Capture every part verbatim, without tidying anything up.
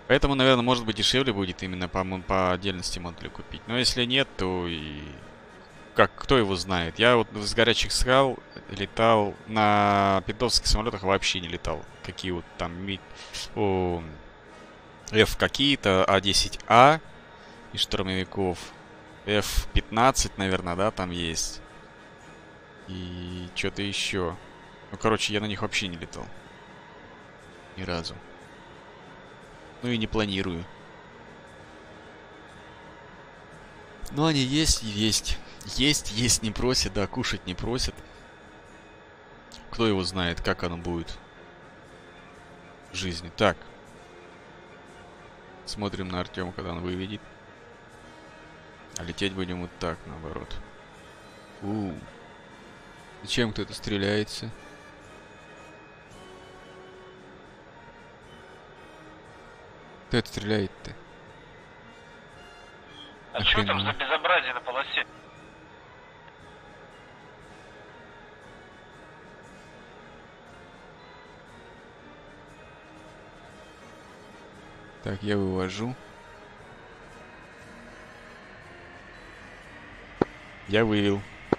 Поэтому, наверное, может быть дешевле будет именно по, мо- по отдельности модуля купить. Но если нет, то и как, кто его знает. Я вот с горячих скал летал на питовских самолетах, вообще не летал. Какие вот там ми- о, F какие-то, А десять А и штурмовиков. F пятнадцать, наверное, да, там есть. И что-то еще. Ну, короче, я на них вообще не летал. Ни разу. Ну и не планирую. Но они есть и есть. Есть, есть не просят, да, кушать не просят. Кто его знает, как оно будет в жизни. Так, смотрим на Артема, когда он выведет. А лететь будем вот так, наоборот. У, зачем кто-то стреляется? Кто это стреляет-то? А что там за Нахрена? безобразие на полосе? Так, я вывожу. Я вывел.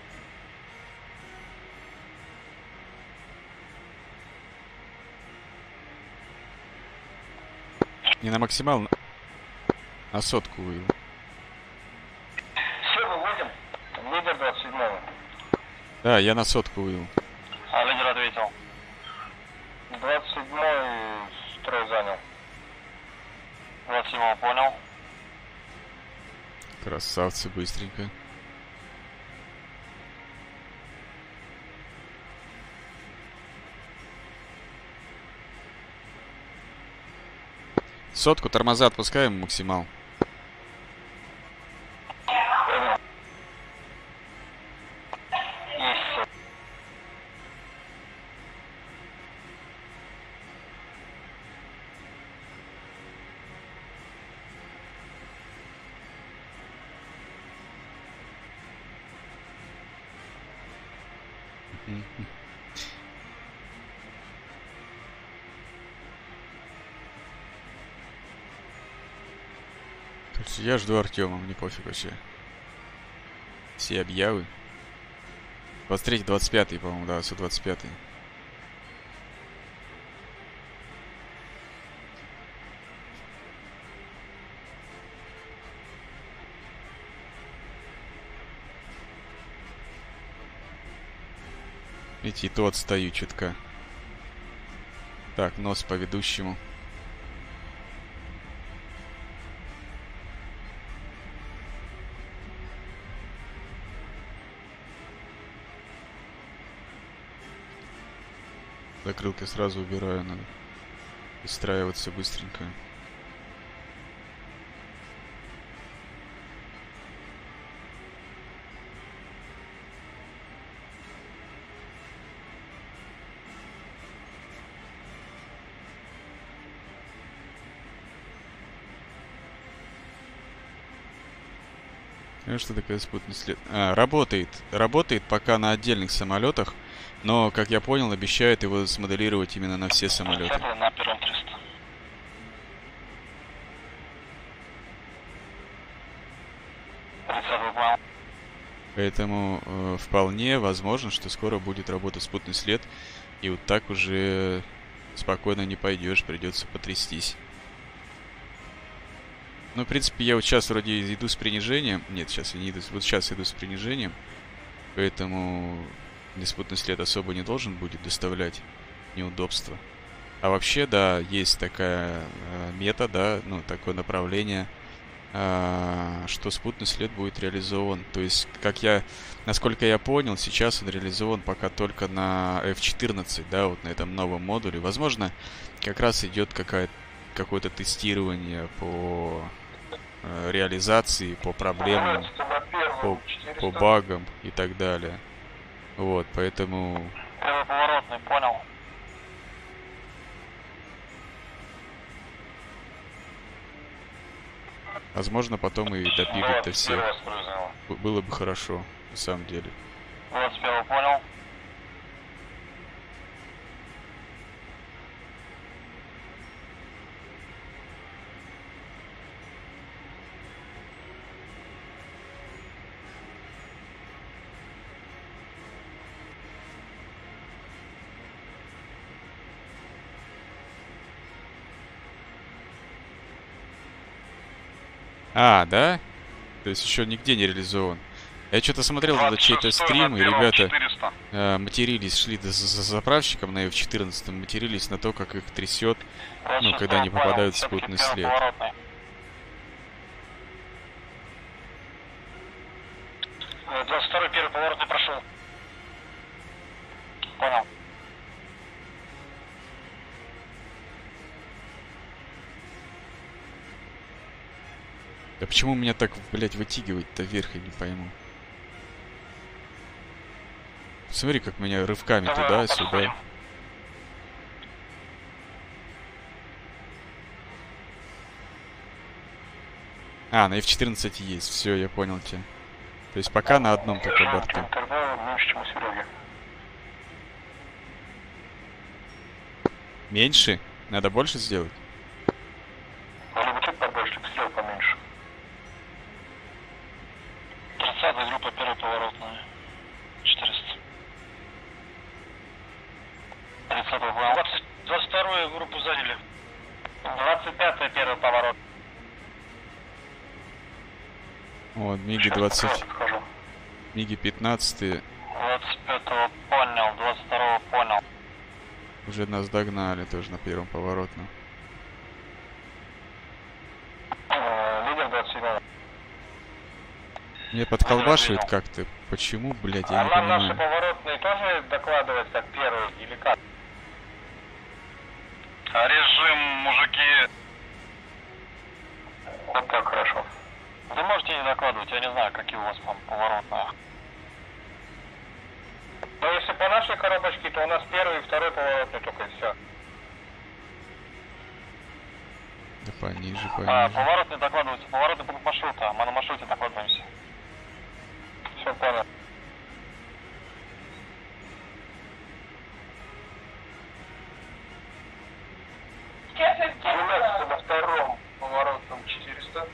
Не на максимал, на, на сотку вывел. Все, выводим. Лидер двадцать седьмого. Да, я на сотку вывел. А лидер ответил. двадцать седьмой строй занял. двадцать седьмого понял. Красавцы, быстренько. Сотку, тормоза отпускаем, максимал. Есть. Мгм. То есть я жду Артема, мне пофиг вообще. Все объявы. двадцать третий, двадцать пятый, по-моему, да, все двадцать пятый. Видите, и то отстаю чутка. Так, нос по ведущему. Закрылки сразу убираю, надо выстраиваться быстренько. Ну что такое спутный след? А, работает. Работает пока на отдельных самолетах, но, как я понял, обещают его смоделировать именно на все самолеты. тридцатый на первом триста. тридцатый понял. Поэтому э, вполне возможно, что скоро будет работать спутный след, и вот так уже спокойно не пойдешь, придется потрястись. Ну, в принципе, я вот сейчас вроде иду с принижением. Нет, сейчас я не иду. Вот сейчас иду с принижением. Поэтому мне спутный след особо не должен будет доставлять неудобства. А вообще, да, есть такая э, мета, да, ну, такое направление, э, что спутный след будет реализован. То есть, как я, насколько я понял, сейчас он реализован пока только на эф четырнадцать, да, вот на этом новом модуле. Возможно, как раз идет какая какое-то тестирование по э, реализации, по проблемам, по, по багам и так далее. Вот, поэтому, Первый поворотный, понял. возможно, потом и допилить до двадцать всех. первого строй занял. Б- Было бы хорошо, на самом деле. двадцать первого понял. А, да? То есть еще нигде не реализован. Я что-то смотрел на чей-то стрим, и ребята э, матерились, шли за, за заправщиком на эф четырнадцать, матерились на то, как их трясет, ну, когда они попадают в спутный след. двадцать второй первый поворотный прошел. Понял. Да почему меня так, блядь, вытягивать-то вверх, я не пойму. Смотри, как меня рывками туда-сюда. А, на эф четырнадцать есть, все, я понял тебя. То есть пока на одном только борту. Меньше? Надо больше сделать? Либо чуть побольше, сделай поменьше. тридцатая группа, первая поворотная. четыреста. тридцатая понял. двадцать вторую группу заняли. двадцать пятая первый поворот. Вот, Миги двадцать. Миги пятнадцать. двадцать пятого понял, двадцать второго понял. Уже нас догнали тоже на первом поворотном. Лидер двадцать седьмого. Мне подколбашивает как-то. Почему, блядь, я а не нам понимаю. наши поворотные тоже докладывать как первый или как? Режим, мужики. Вот так, хорошо. Вы можете не докладывать, я не знаю, какие у вас там поворотные. Но если по нашей коробочке, то у нас первый и второй поворотный только и все. Да пониже, пониже. А, поворотный докладывается, поворотный по маршруту, а мы на маршруте докладываемся. Все понял. На втором поворотном четыреста.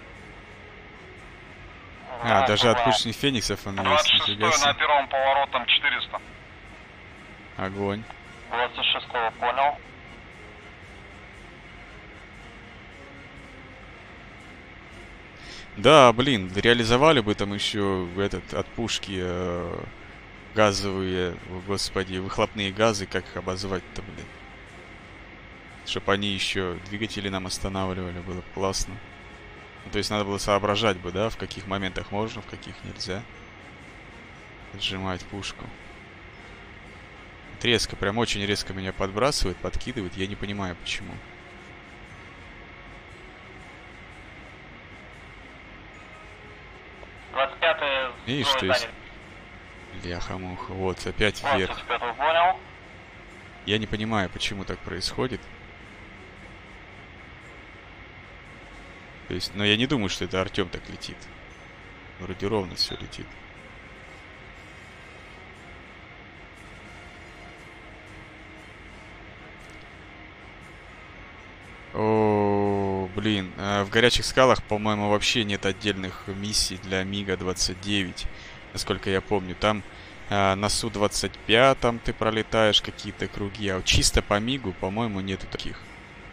А, даже от пушечных фениксов он есть, нифига себе. На первом поворотном четыреста. Огонь. двадцать шестого понял. Да, блин, реализовали бы там еще этот от пушки э, газовые, господи, выхлопные газы, как их обозвать-то, блин. Чтоб они еще двигатели нам останавливали, было бы классно. Ну, то есть надо было соображать бы, да, в каких моментах можно, в каких нельзя отжимать пушку. Вот резко, прям очень резко меня подбрасывает, подкидывает, я не понимаю почему. двадцать пятый. Видишь, то есть... Ляха-муха, вот, опять вверх. двадцать пятый понял. Я не понимаю, почему так происходит. То есть, но я не думаю, что это Артем так летит. Вроде ровно все летит. О, блин. В горячих скалах, по-моему, вообще нет отдельных миссий для Мига двадцать девять. Насколько я помню. Там э, на Су двадцать пятом ты пролетаешь какие-то круги. А вот чисто по Мигу, по-моему, нету таких.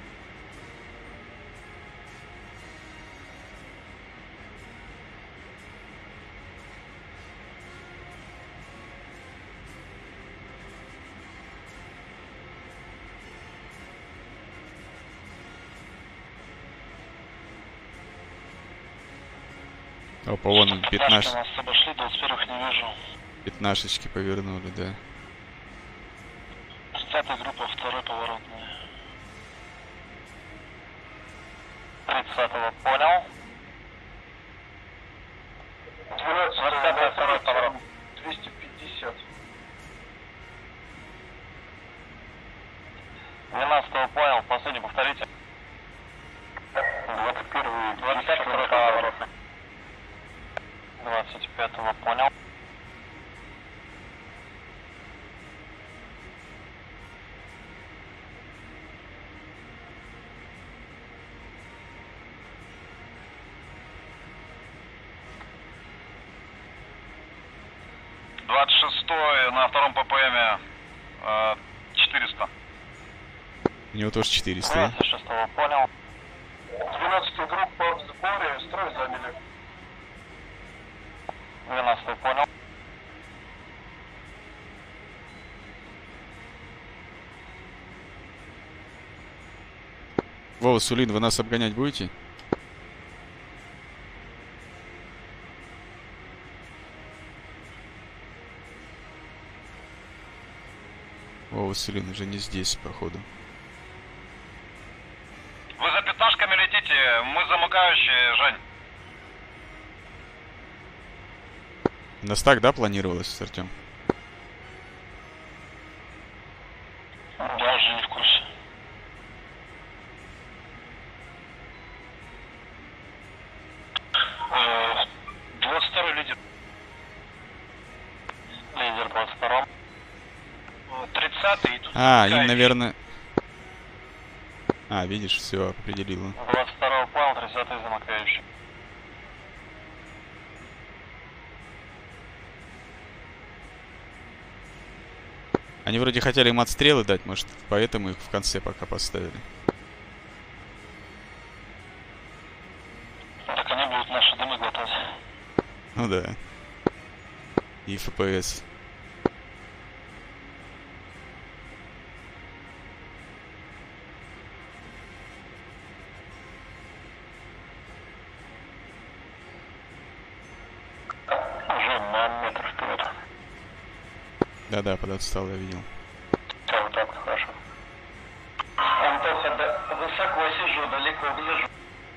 Опа, вон пятнаш... обошли, двадцать первых не вижу. пятнашечки повернули, да. тридцатая группа, второй поворотный. тридцатого понял. двадцатый, второй поворот. двести пятьдесят. двенадцатого понял, последний повторите. двадцать первый, двадцать пятый, второй поворот. двадцать пятого понял. двадцать шестой на втором ППМе э, четыреста. У него тоже четыреста, да? двадцать шестого понял. двенадцатая группа в сборе, строй заняли. двенадцатый, понял. Вова, Сулин, вы нас обгонять будете? Вова, Сулин уже не здесь, походу. Вы за пятнашками летите, мы замыкающие, Жень. У нас так, да, планировалось, Артем? Я уже не в курсе. двадцать второй лидер. Лидер двадцать второй. тридцатый. А, им, наверное... А, видишь, все, определила. двадцать второй понял, тридцатый замыкающий. Они вроде хотели им отстрелы дать, может, поэтому их в конце пока поставили. Так они будут наши дымы глотать. Ну да. И эф пи эс. Уже на метр вперед. Да-да, подотстал, я видел. Так, так, хорошо. Антоха, да, высоко сижу, далеко гляжу.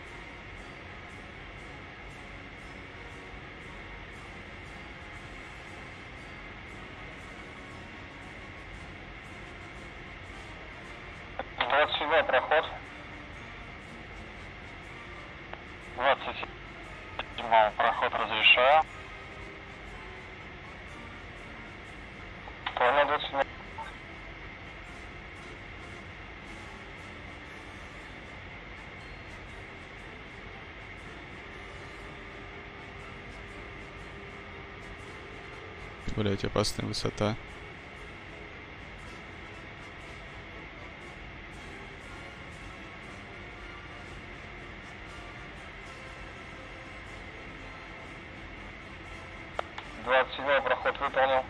двадцать седьмой проход. двадцать седьмой проход разрешаю. Понял, двадцать седьмой. Блять, опасная высота. двадцать седьмой проход выполнил.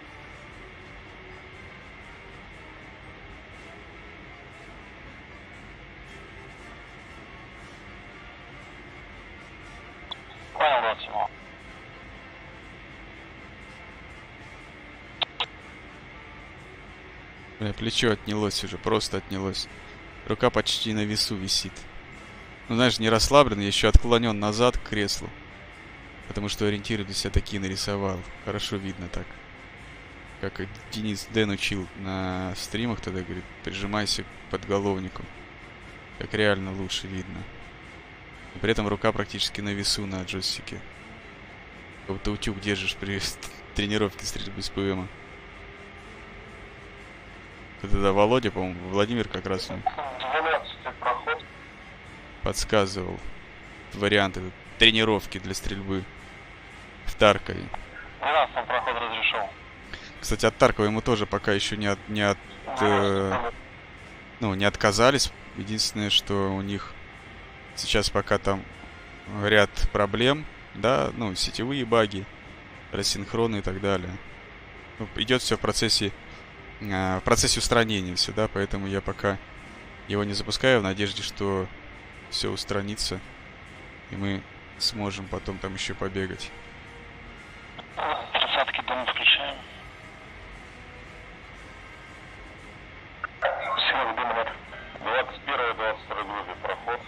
Понял, двадцать седьмой. Бля, плечо отнялось уже, просто отнялось. Рука почти на весу висит. Ну, знаешь, не расслаблен, я еще отклонен назад к креслу. Потому что ориентиры для себя такие нарисовал. Хорошо видно так. Как и Денис Дэн учил на стримах тогда, говорит, прижимайся к подголовнику. Так реально лучше видно. И при этом рука практически на весу на джойстике. Как будто утюг держишь при тренировке стрельбы с ПМа. Это да, Володя, по-моему, Владимир как раз мне двенадцатый проход. подсказывал варианты тренировки для стрельбы в Таркове. двенадцатый проход разрешил. Кстати, от Таркова ему тоже пока еще не от, не от, э, ну, не отказались. Единственное, что у них сейчас пока там ряд проблем, да, ну, сетевые баги, рассинхроны и так далее. Ну, идет все в процессе в процессе устранения все, да, поэтому я пока его не запускаю в надежде, что все устранится, и мы сможем потом там еще побегать. Тридцатки дом включаем. Всего дым нет. двадцать первый, двадцать второй группе проход.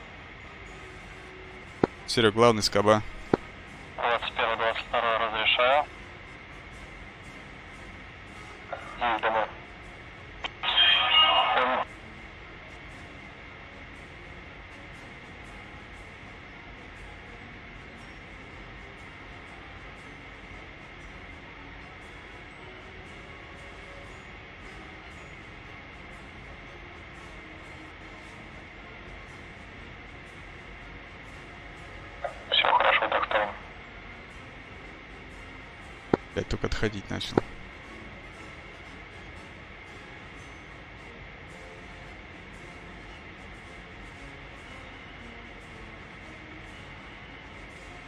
Серег, главный скоба. двадцать первый, двадцать второй разрешаю. М, домой. Понял. Все хорошо, так что. Я только отходить начал.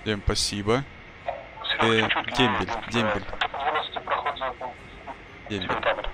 Всем спасибо. Э, дембель, дембель. Дембель.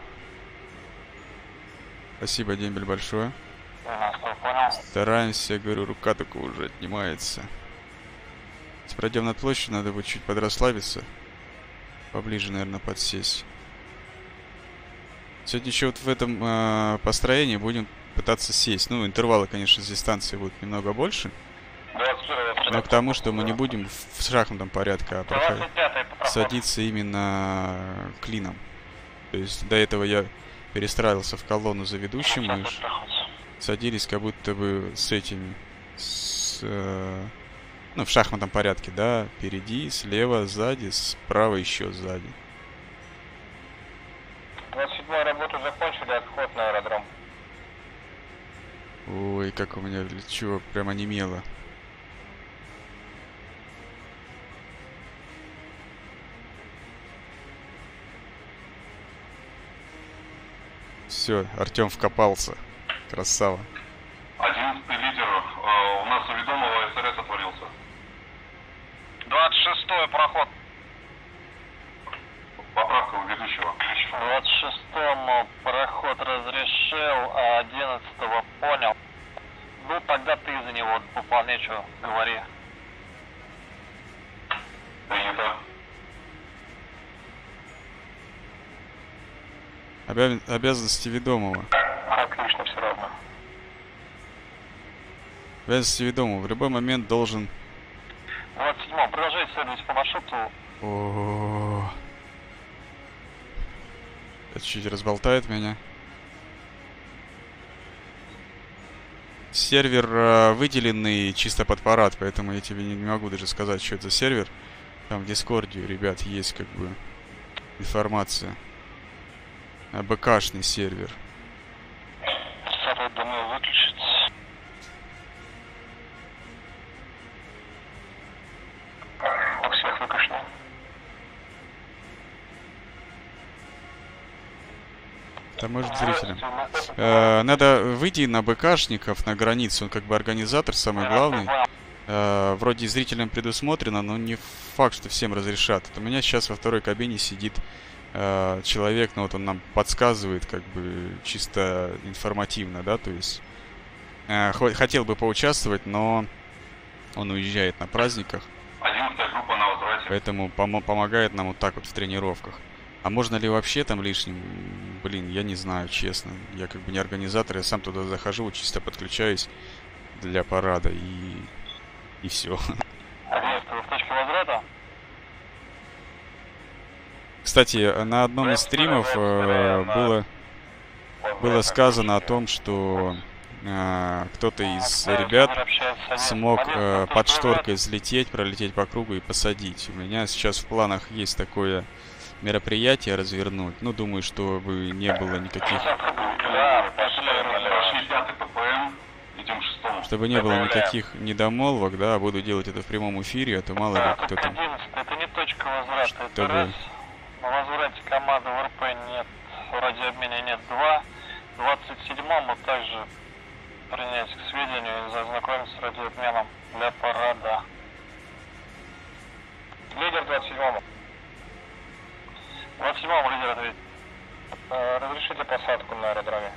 Спасибо, дембель, большое. Стараемся, говорю, рука только уже отнимается. Если пройдем над площадью, надо будет чуть подрасслабиться. Поближе, наверное, подсесть. Сегодня еще вот в этом э, построении будем пытаться сесть. Ну, интервалы, конечно, с дистанции будут немного больше. Но к тому, что мы не будем в шахматном порядке, а проходить, садиться именно клином. То есть до этого я перестраивался в колонну за ведущим, мы садились как будто бы с этими, с, э, ну, в шахматном порядке, да, впереди, слева, сзади, справа еще сзади. двадцать седьмую работу закончили, отход на аэродром. Ой, как у меня плечо прямо онемело. Все, Артем вкопался. Красава. Одиннадцатый лидер, э, у нас у ведомого СРС отворился. двадцать шестой проход. Поправка у ведущего. двадцать шестому проход разрешил, а одиннадцатого понял. Ну, тогда ты за него выполняй, что говори. Принято. Обя... Обязанности ведомого. Отлично, все равно. Обязанности ведомого. В любой момент должен... двадцать седьмой, продолжай следовать по маршруту. О, это чуть разболтает меня. Сервер э, выделенный чисто под парад, поэтому я тебе не, не могу даже сказать, что это за сервер. Там в Дискорде у ребят есть как бы информация. А БКшный сервер. Садовый, думаю, выключить. У всех выключено. Да, может, зрителям. Э, надо выйти на БКшников, на границу. Он как бы организатор, самый главный. Э, вроде зрителям предусмотрено, но не факт, что всем разрешат. Вот у меня сейчас во второй кабине сидит э, человек, ну вот он нам подсказывает, как бы чисто информативно, да, то есть э, хотел бы поучаствовать, но он уезжает на праздниках. одиннадцатая группа на возврате. Поэтому пом помогает нам вот так вот в тренировках. А можно ли вообще там лишним? Блин, я не знаю, честно. Я как бы не организатор, я сам туда захожу, чисто подключаюсь для парада и... и все. одиннадцатый в точке возврата? Кстати, на одном из стримов э, было, было сказано о том, что э, кто-то из ребят смог э, под шторкой взлететь, пролететь по кругу и посадить. У меня сейчас в планах есть такое мероприятие развернуть. Ну, думаю, чтобы не было никаких... Да, Прошли пятый ППМ, идем к шестому. Чтобы не было никаких недомолвок, да, буду делать это в прямом эфире, а то мало ли кто там... Это не точка возврата, это Чтобы- раз. На возврате команды в РП нет, в радиообмене нет два. двадцать седьмому также принять к сведению и ознакомиться с радиообменом для парада. Лидер двадцать седьмому. двадцать седьмому лидер ответит. Э, разрешите посадку на аэродроме.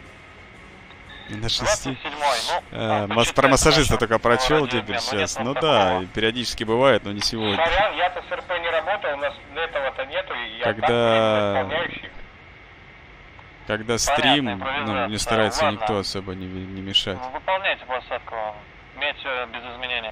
На шести... двадцать седьмой, ну... Э, а, мас- почитай про массажиста хорошо. только прочел Радиообмен, теперь ну, сейчас. нет Ну протокола. да, периодически бывает, но не сегодня. Сорян, я-то с РП не работал, у нас этого-то нету, и я Когда- так исполняющий. Когда стрим, Понятно, ну, импровизация. не старается Ладно. никто особо не, не мешать. Ну, выполняйте посадку, имейте все без изменений.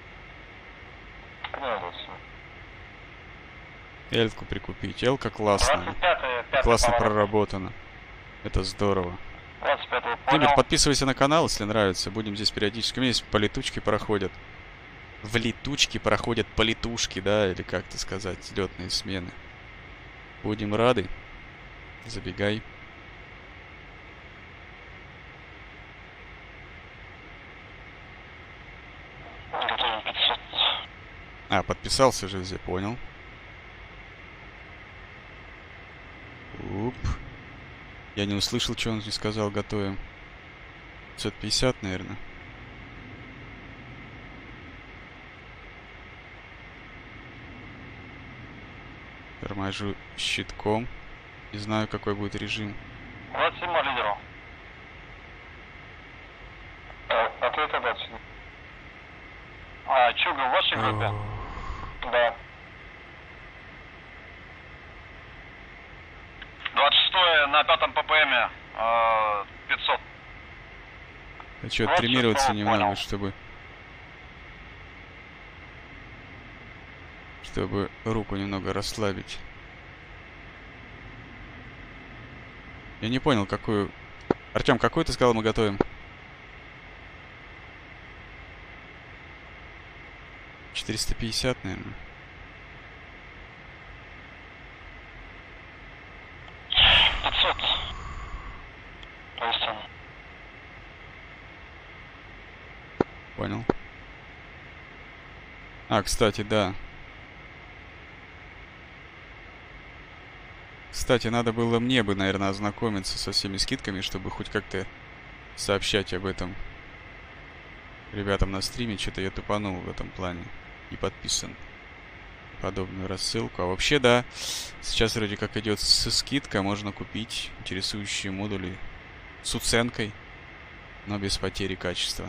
Эльку прикупить. Элка классная. двадцать пятый, пятый Классно поворот. проработана. Это здорово. двадцать пятый, Дембель, понял. подписывайся на канал, если нравится. Будем здесь периодически. У меня здесь полетучки проходят. В летучки проходят полетушки, да, или как-то сказать, летные смены. Будем рады. Забегай. Готовим пятьсот. А, подписался же везде, понял. Уп. Я не услышал, что он здесь сказал, готовим. пятьсот пятьдесят, наверное. Торможу щитком. Не знаю, какой будет режим. двадцать седьмой лидеру. Ответ дальше. А, Чуга в вашей группе? Да. двадцать шестое на пятом ППМе. пятьсот. А что, тренироваться немного, чтобы... Чтобы руку немного расслабить. Я не понял, какую... Артём, какую ты сказал, мы готовим? четыреста пятьдесят, наверное. пятьсот. Остин. Понял. А, кстати, да. Кстати, надо было мне бы, наверное, ознакомиться со всеми скидками, чтобы хоть как-то сообщать об этом ребятам на стриме. Что-то я тупанул в этом плане. И подписан подобную рассылку. А вообще, да, сейчас вроде как идет со скидка. Можно купить интересующие модули с уценкой, но без потери качества.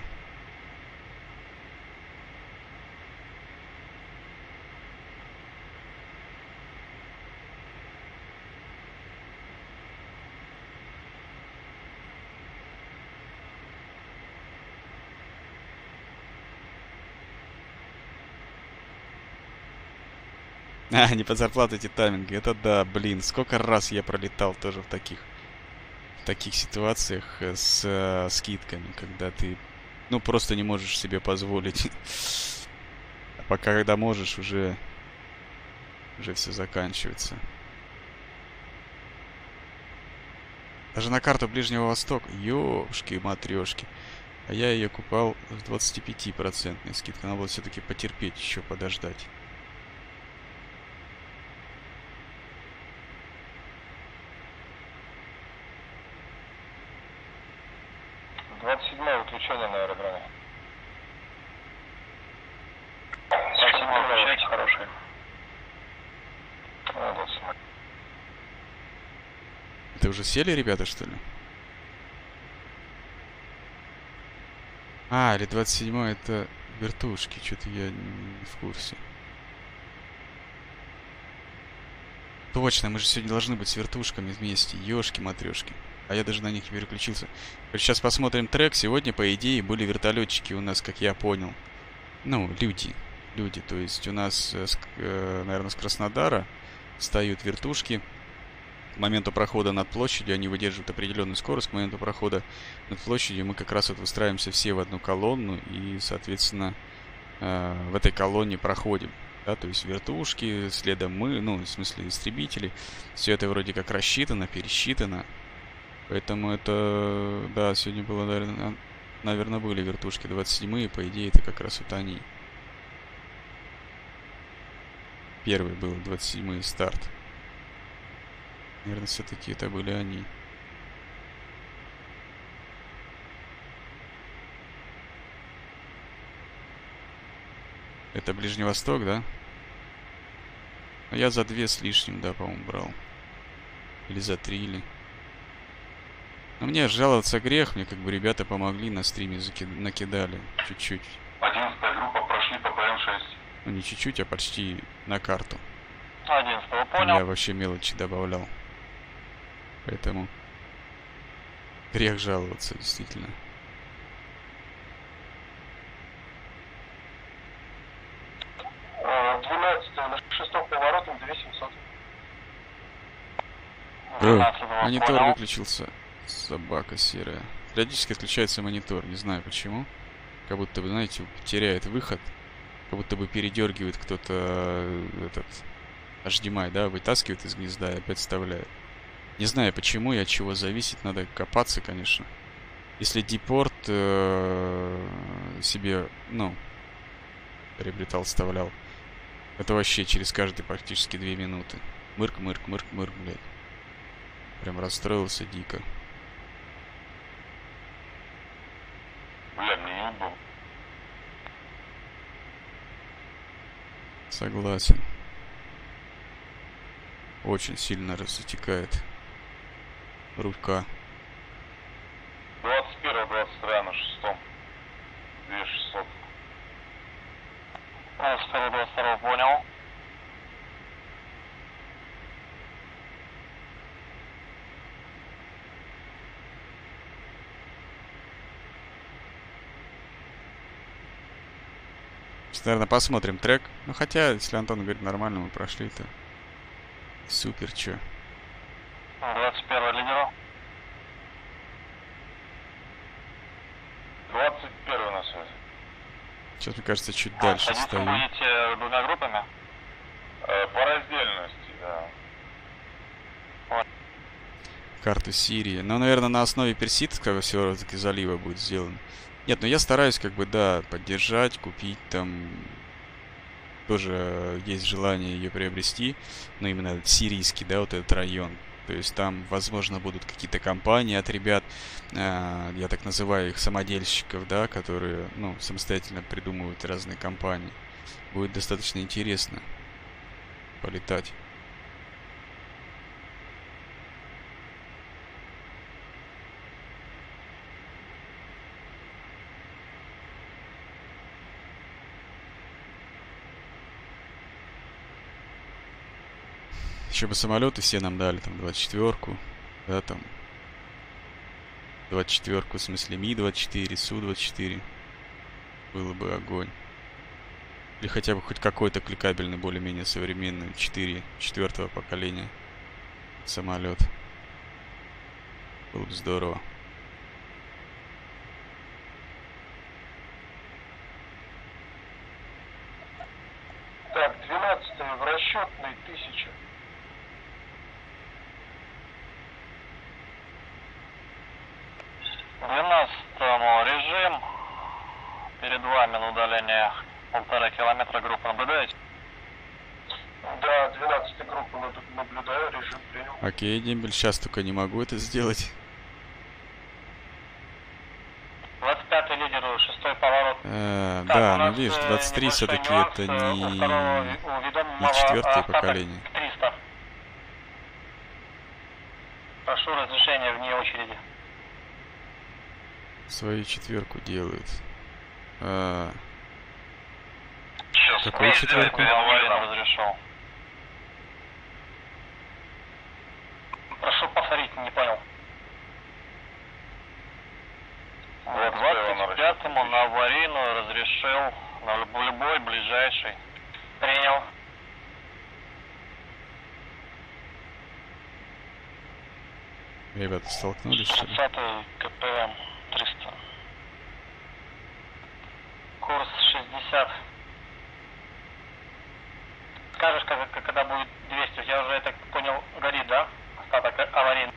А, не под зарплату эти тайминги. Это да, блин. Сколько раз я пролетал тоже в таких, в таких ситуациях с э, скидками, когда ты, ну, просто не можешь себе позволить. А пока, когда можешь, уже, уже все заканчивается. Даже на карту Ближнего Востока. Ёшки-матрёшки. А я ее купал с двадцатипятипроцентной скидкой. Надо было все-таки потерпеть, еще подождать. двадцать седьмое выключение на аэродроме. двадцать седьмое выключайте, хороший. А, двадцать седьмое. Это уже сели ребята, что ли? А, или двадцать седьмое это вертушки. Что-то я не в курсе. Точно, мы же сегодня должны быть с вертушками вместе. Ёшки-матрёшки. А я даже на них не переключился. Сейчас посмотрим трек. Сегодня, по идее, были вертолетчики у нас, как я понял. Ну, люди. Люди. То есть у нас, наверное, с Краснодара встают вертушки. К моменту прохода над площадью они выдерживают определенную скорость. К моменту прохода над площадью мы как раз вот выстраиваемся все в одну колонну. И, соответственно, в этой колонне проходим. Да, то есть вертушки, следом мы, ну, в смысле истребители. Все это вроде как рассчитано, пересчитано. Поэтому это, да, сегодня было, наверное, наверное, были вертушки двадцать седьмые, по идее, это как раз вот они. Первый был двадцать седьмой старт. Наверное, все-таки это были они. Это Ближний Восток, да? А я за две с лишним, да, по-моему, брал. Или за три, или... Но мне жаловаться грех, мне как бы ребята помогли, на стриме закид... накидали чуть-чуть. одиннадцатая группа прошли ППМ шесть. Ну не чуть-чуть, а почти на карту. одиннадцатого понял. Я вообще мелочи добавлял. Поэтому грех жаловаться, действительно. двенадцатого на шестом поворотом две семьсот. Монитор выключился. Собака серая. Периодически отключается монитор, не знаю почему. Как будто бы, знаете, теряет выход. Как будто бы передергивает кто-то этот эйч ди эм ай, да, вытаскивает из гнезда и опять вставляет. Не знаю почему и от чего зависит, надо копаться, конечно. Если Дипорт э, себе, ну, приобретал, вставлял, это вообще через каждые практически две минуты. Мырк, мырк, мырк, мырк, блядь. Прям расстроился дико. Бля, мне не удобно. Согласен. очень сильно рассекает рука. двадцать первого, двадцать второго на шестом. две тысячи шестьсот. двадцать первого, двадцать второго, понял. Наверное, посмотрим трек. Ну, хотя, если Антон говорит нормально, мы прошли, то супер, чё. двадцать первого лидеру. двадцать первый на связи. Сейчас, мне кажется, чуть А, дальше садиться стою. будете двумя группами? Э, по раздельности, да. Карту Сирии. Но, наверное, на основе персидского все-таки залива будет сделано. Нет, ну я стараюсь, как бы, да, поддержать, купить там. Тоже есть желание ее приобрести. Но именно сирийский, да, вот этот район. То есть там, возможно, будут какие-то компании от ребят, э, я так называю их самодельщиков, да, которые, ну, самостоятельно придумывают разные компании. Будет достаточно интересно полетать. Еще бы самолеты все нам дали, там, двадцать четвёрку, да, там, двадцать четвёрку, в смысле, Ми двадцать четыре, Су двадцать четыре. Было бы огонь. Или хотя бы хоть какой-то кликабельный, более-менее современный, четыре, четвертого поколения самолет. Было бы здорово. Так, двенадцатый в расчетной тысяча. двенадцатому режим. Перед вами на удалении полтора километра группа наблюдаете? Да, двенадцатая группа наблюдаю, режим принял. Окей, Дембель, сейчас только не могу это сделать. двадцать пятый лидеру, шестой поворот. Э, Так, да, у ну нас, видишь, э, двадцать три небольшой все-таки нюанс, это э, у не, второго ви- у ведомого не четвертое остаток поколение. триста. Прошу разрешения вне очереди. Свою четверку делают. А, Сейчас. какую четверку? Аварийно разрешил. Прошу повторить, не понял. двадцать пятому на аварийную разрешил на любой, любой ближайший. Принял. Ребята столкнулись, что ли? тридцатый КПМ триста. Курс шестьдесят. Скажешь, когда, когда будет двести? Я уже, я так понял, горит, да? Остаток аварийный.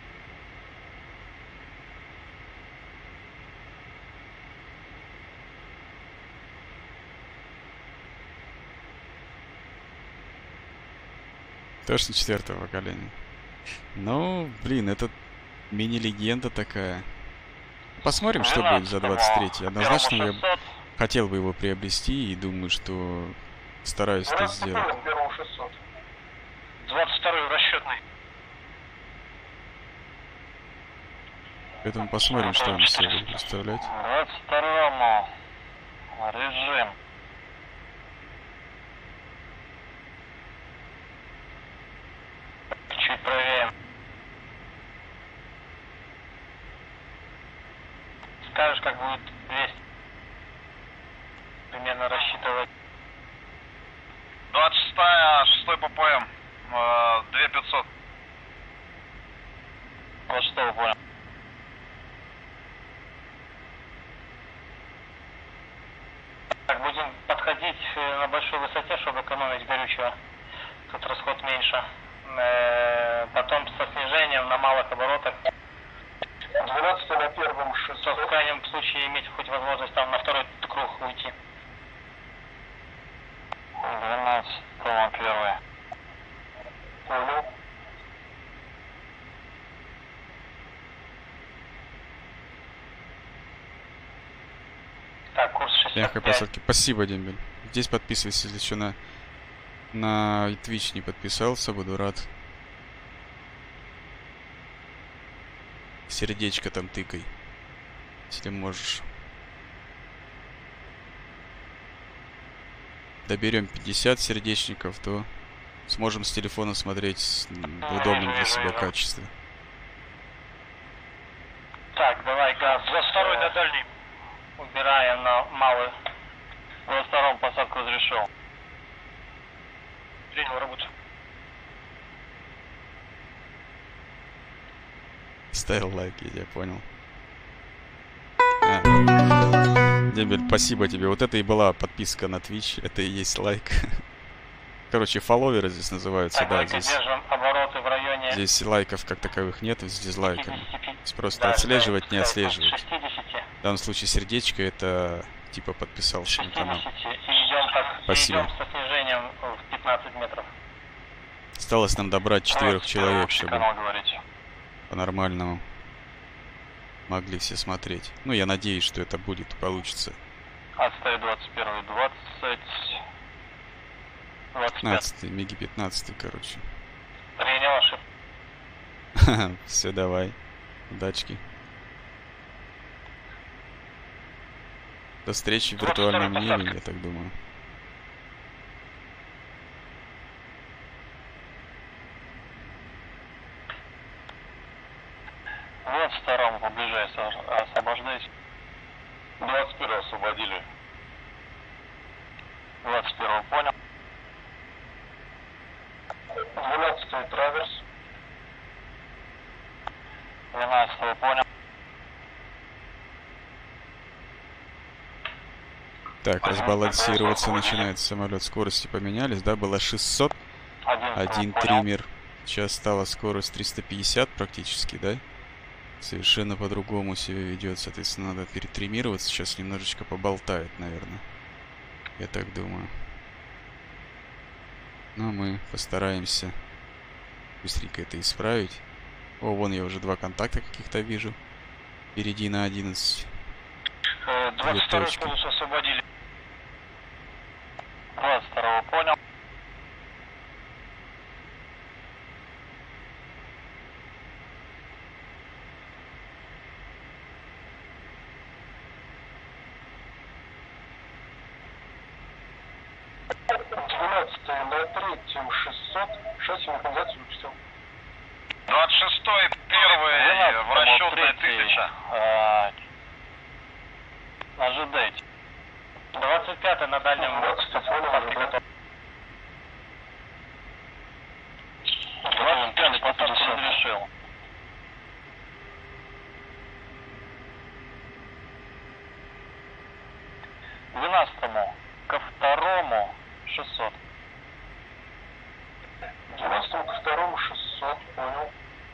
Точно четвертого поколения. Ну, блин, это мини-легенда такая. Посмотрим, что будет за двадцать третий. Однозначно я хотел бы его приобрести и думаю, что стараюсь это сделать. двадцать второй расчетный. Поэтому посмотрим, что он из себя будет представлять. двадцать второму режим. Чуть правее. Скажешь, как будет двести. Примерно рассчитывать. двадцать шестая, шестой ППМ. э, две тысячи пятьсот. Вот что понял. Так, будем подходить на большой высоте, чтобы экономить горючего. Тут расход меньше. Э, потом со снижением на малых оборотах. двенадцатый на первом шестьсот. В крайнем случае иметь хоть возможность там на второй круг уйти. двенадцать на первый. Понял. Так, курс шестьдесят Мягкой пять. посадки. Спасибо, Дембель. Здесь подписывайся, если еще на, на Twitch не подписался, буду рад. Сердечко там тыкай, если можешь. Доберем пятьдесят сердечников, то сможем с телефона смотреть в удобном для себя качестве. Так, давай газ. двадцать второй на дальний. Убираем на малый. Во втором посадку разрешил. Принял работу. Ставил лайк, я тебя понял. А. Дембель, спасибо тебе. Вот это и была подписка на Twitch. Это и есть лайк. Короче, фолловеры здесь называются, да. Здесь, держим обороты в районе здесь лайков как таковых нет с дизлайками. пятидесяти пяти. Здесь просто Да, отслеживать, да, не отслеживать. шестидесяти. В данном случае сердечко это типа подписался на канал. шестидесяти. И идем, так, Спасибо. идем со снижением в пятнадцать метров. Осталось нам добрать четырех двадцать человек, общий чтобы канал, говорите. по-нормальному могли все смотреть. Ну, я надеюсь, что это будет, получится. Отставить двадцать первый, двадцать, двадцать пять. пятнадцатый, Миги пятнадцатый, короче. Принял ошибку. Все, давай. Удачки. До встречи в двадцать виртуальном второй мире, посадка. я так думаю. двадцать второму поближайся, освобождайся. двадцать первого освободили. двадцать первого понял. двенадцатый траверс. двенадцатого понял. Так, разбалансироваться начинает самолет. Скорости поменялись, да? Было шестьсот. Один триммер. Сейчас стала скорость триста пятьдесят практически, да? Совершенно по-другому себя ведет. Соответственно, надо перетриммироваться. Сейчас немножечко поболтает, наверное. Я так думаю. Но мы постараемся быстренько это исправить. О, вон я уже два контакта каких-то вижу. Впереди на одиннадцать. двадцать второй точки. полос освободили. двадцать второго понял. двенадцатый на третью шестьсот. шесть механизацию выпустил. двадцать шестой, первый, в расчетной тысяча. Ожидайте. двадцать пятый на дальнем двадцать пятый готов. двадцать пятый посадку разрешил. двенадцатому ко второму шестьсот. двенадцатому ко второму шестьсот. Понял.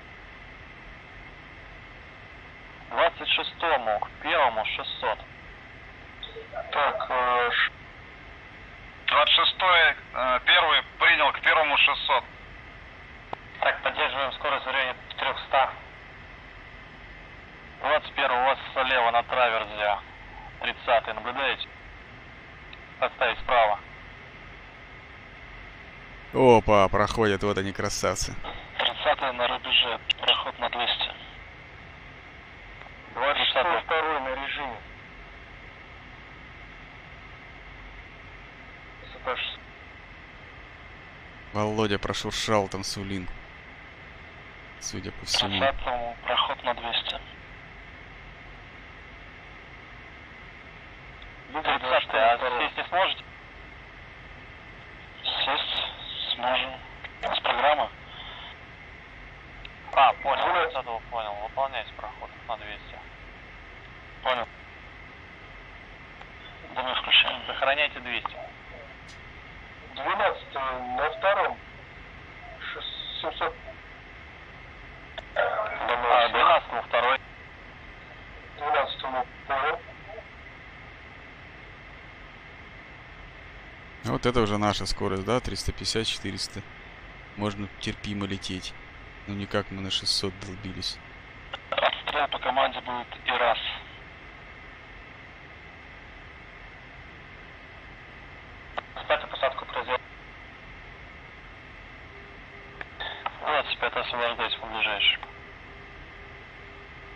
двадцать шестому к первому шестьсот. Так, э, ш- двадцать шестой, э, первый, принял к первому шестьсот. Так, поддерживаем скорость в районе трехсот. двадцать первый у вас слева на траверзе. тридцатый, наблюдаете? Отставить справа. Опа, проходят, вот они, красавцы. тридцатый на рубеже. Проход на двести. двадцать второй на режиме. Володя прошуршал там Сулин. Судя по всему. тридцатому проход на двести. тридцатый, а сесть не сможете? Сесть сможем. С программы? А, понял, тридцатого понял. Выполняйте проход на двести. Понял. Дымы включаем. Сохраняйте двести. двенадцатый на втором. шесть- семьсот. А, двенадцатому второй. двенадцатому понял. Вот это уже наша скорость, да? триста пятьдесят четыреста. Можно терпимо лететь. Но никак мы на шестьсот долбились. Отстрел по команде будет и раз. Кстати, посадку произвел. двадцать пять освобождайся поближайший.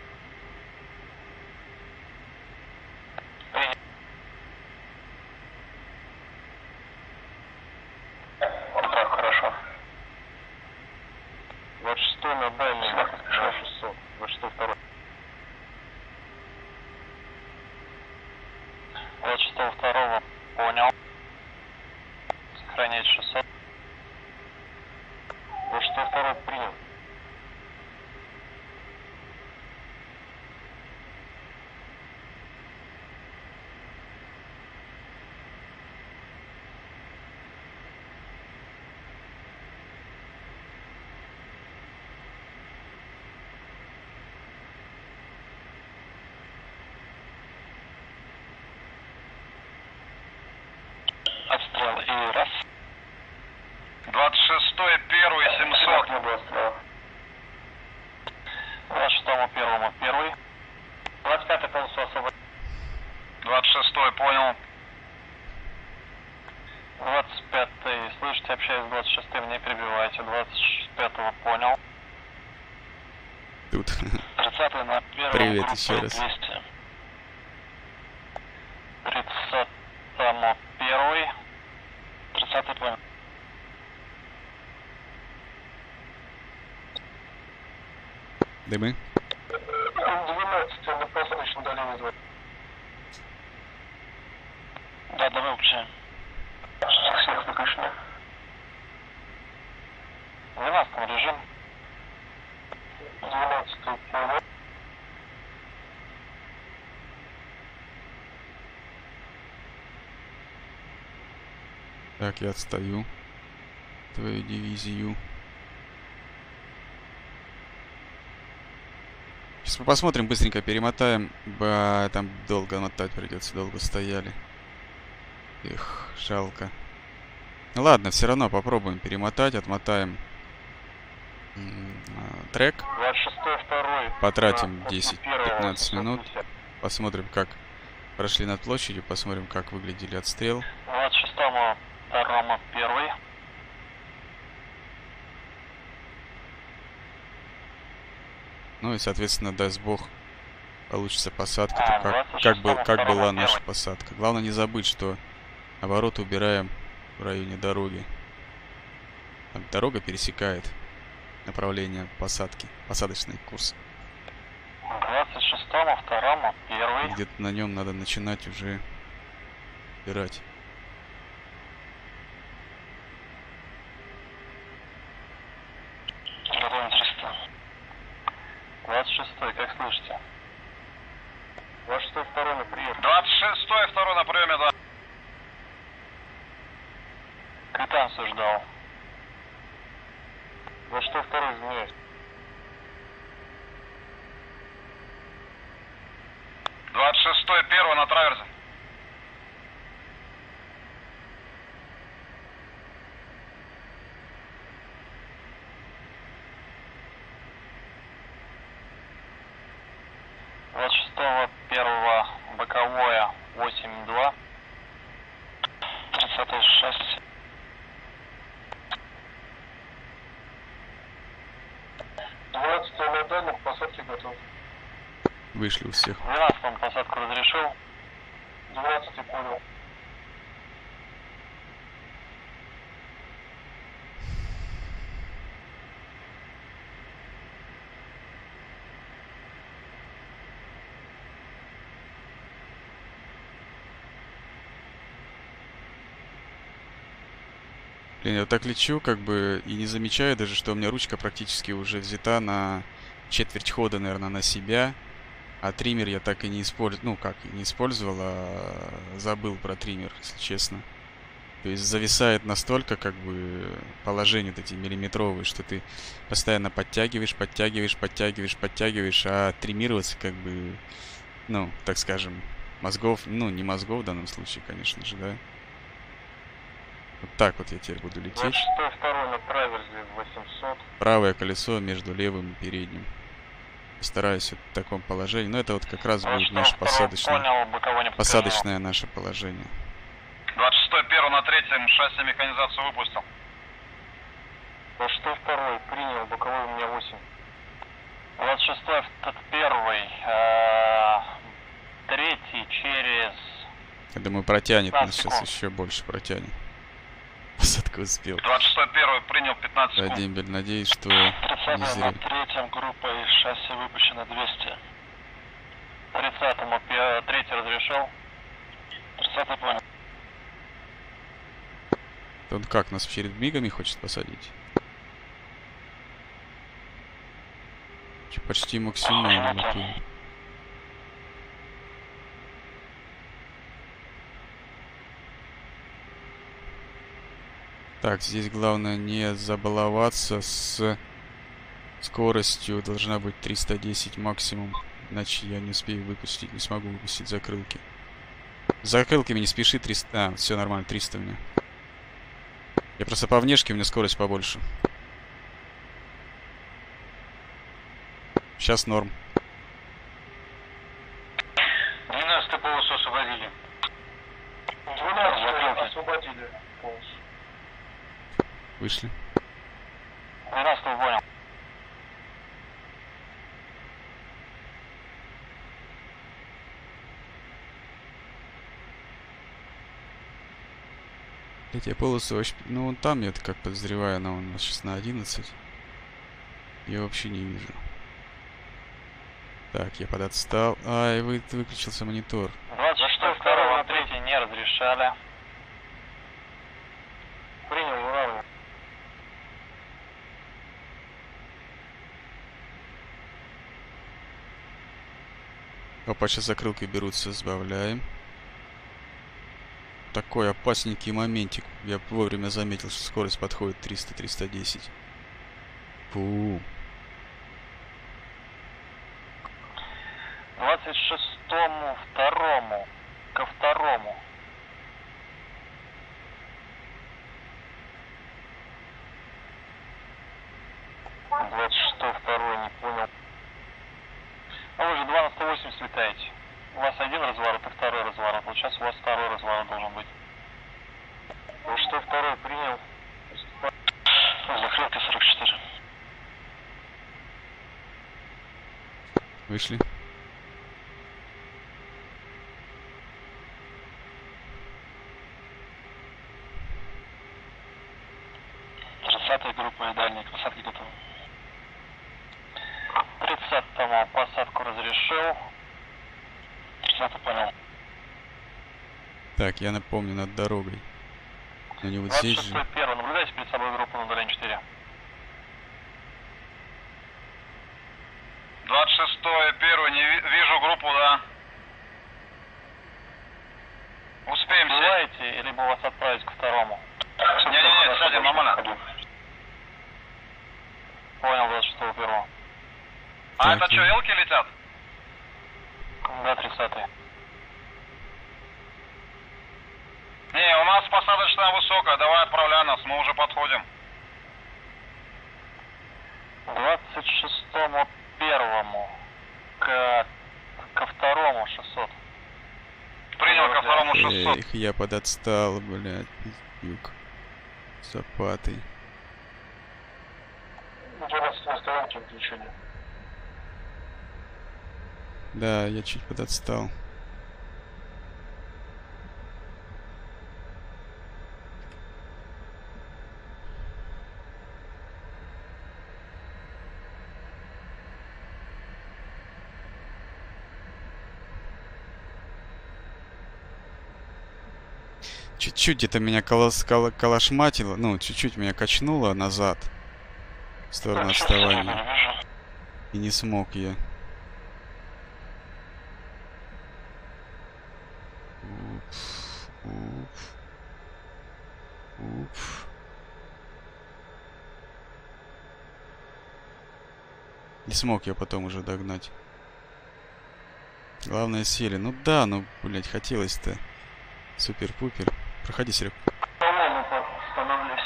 сохранять шестьсот. Вот что второй принял. Обстрел и раз. двадцать шестой, первый, семьсот. двадцать шестому первому первый. двадцать пятый полосу особо. двадцать шестой, понял. двадцать пятый, слышите, общаюсь с двадцать шестым, не перебивайте. двадцать пятого понял. Тут. тридцатый на первом. Привет группа еще раз. двести. тридцатому первый. тридцатый понял. Дымы. двенадцать, на посадочном долине звать. Да, давай включаем. Всех выключено. двенадцатый режим. двенадцатый понял. Так, я отстаю. Твою дивизию. Сейчас мы посмотрим, быстренько перемотаем. Ба, там долго мотать придется, долго стояли. Эх, жалко. Ну ладно, все равно попробуем перемотать, отмотаем трек. двадцать шестой, второй. Потратим десять-пятнадцать минут. Посмотрим, как прошли над площадью, посмотрим, как выглядели отстрел. двадцать шестому, второму, первый. Ну и, соответственно, даст бог, получится посадка. А, как, как, был, как была второму, наша первый. посадка. Главное не забыть, что обороты убираем в районе дороги. Там дорога пересекает направление посадки, посадочный курс. двадцать шестому, второму, первый. И где-то на нем надо начинать уже убирать. Готовим триста. двадцать шестой, как слышите? двадцать шестой, второй на прием. двадцать шестой, второй на приеме, да. Квитанцию ждал. двадцать шестой, второй, извиняюсь. двадцать шестой, первый на траверзе. двадцать шестого, первого, боковое, восемь два. тридцатый шасси. двенадцатый на дальних, посадки готов. Вышли у всех. двенадцатому посадку разрешил. двенадцатый понял. Блин, я вот так лечу, как бы, и не замечаю даже, что у меня ручка практически уже взята на четверть хода, наверное, на себя. А триммер я так и не использовал. Ну, как, не использовал, а забыл про триммер, если честно. То есть зависает настолько, как бы, положение вот эти миллиметровые, что ты постоянно подтягиваешь, подтягиваешь, подтягиваешь, подтягиваешь, а триммироваться, как бы, ну, так скажем, мозгов, ну, не мозгов в данном случае, конечно же, да. Вот так вот я теперь буду лететь. двадцать шестой, второй на траверзе, восемьсот. Правое колесо между левым и передним. Стараюсь вот в таком положении. Но это вот как раз будет наше посадочное, Понял, боковой не подскажу. посадочное наше положение. двадцать шестой, первый на третьем, шасси механизацию выпустил. двадцать шестой, второй, принял, боковой у меня восемь. двадцать шестой, первый, третий через... Я думаю, протянет нас пятнадцать сейчас секунд. еще больше протянет. Посадка успел. двадцать шестой, первый, принял пятнадцать Да, секунд. дембель, надеюсь, что не тридцатый на зря. третьем группой шасси выпущено двести. тридцатому пе- третий разрешил. тридцатый понял. Он как, нас перед мигами хочет посадить? Че, почти максимально. Так, здесь главное не забаловаться с скоростью. Должна быть триста десять максимум. Иначе я не успею выпустить, не смогу выпустить закрылки. С закрылками не спеши, триста... А, все нормально, триста у меня. Я просто по внешке, у меня скорость побольше. Сейчас норм. двенадцатую полосу освободили. двенадцатую освободили полосу. Вышли. двенадцатую понял. Эти полосы вообще... Ну, вон там, я как подозреваю, она у нас сейчас на одиннадцать. Я вообще не вижу. Так, я подотстал. Ай, вы... выключился монитор. двадцать шестого второго на третий не разрешали. Принял, ура. Опа, сейчас закрылкой берутся, сбавляем. Такой опасненький моментик. Я вовремя заметил, что скорость подходит триста — триста десять. Фу. двадцать шестому второму ко второму. двадцать шестого второй не понял. А вы же два на сто восемьдесят летаете. У вас один разворот и второй разворот. Вот сейчас у вас второй разворот должен быть. Ну что, второй принял? Закрылка сорок четыре. Вышли. тридцатая группа и дальние к посадке готовы. тридцатому посадку разрешил. тридцатый понял. Так, я напомню, над дорогой. Но не вот здесь же. первый. Наблюдайте перед собой группу на удалении четыре. двадцать шестое первый, не ви- вижу группу, да. Успеем сесть. Желаете, либо вас отправить ко второму? Не-не-не, сядем нормально. Понял, двадцать шестого первого. А Так, это что, ну. елки летят? Да, тридцатый. Не, у нас посадочная высокая, давай отправляй нас, мы уже подходим. двадцать шестому первому к... ко второму шестьсот. Принял ко второму шестьсот. Эх, я подотстал, блядь, пиздюк. Запатый. двенадцатая стоянки включения. Да, я чуть подотстал. Чуть-чуть где-то меня колос, кол, колошматило, ну, чуть-чуть меня качнуло назад в сторону отставания. И не смог я. Уф, уф, уф. Не смог я потом уже догнать. Главное, сели. Ну да, ну, блядь, хотелось-то. Супер-пупер. Проходи, Серег. По-моему, становлюсь.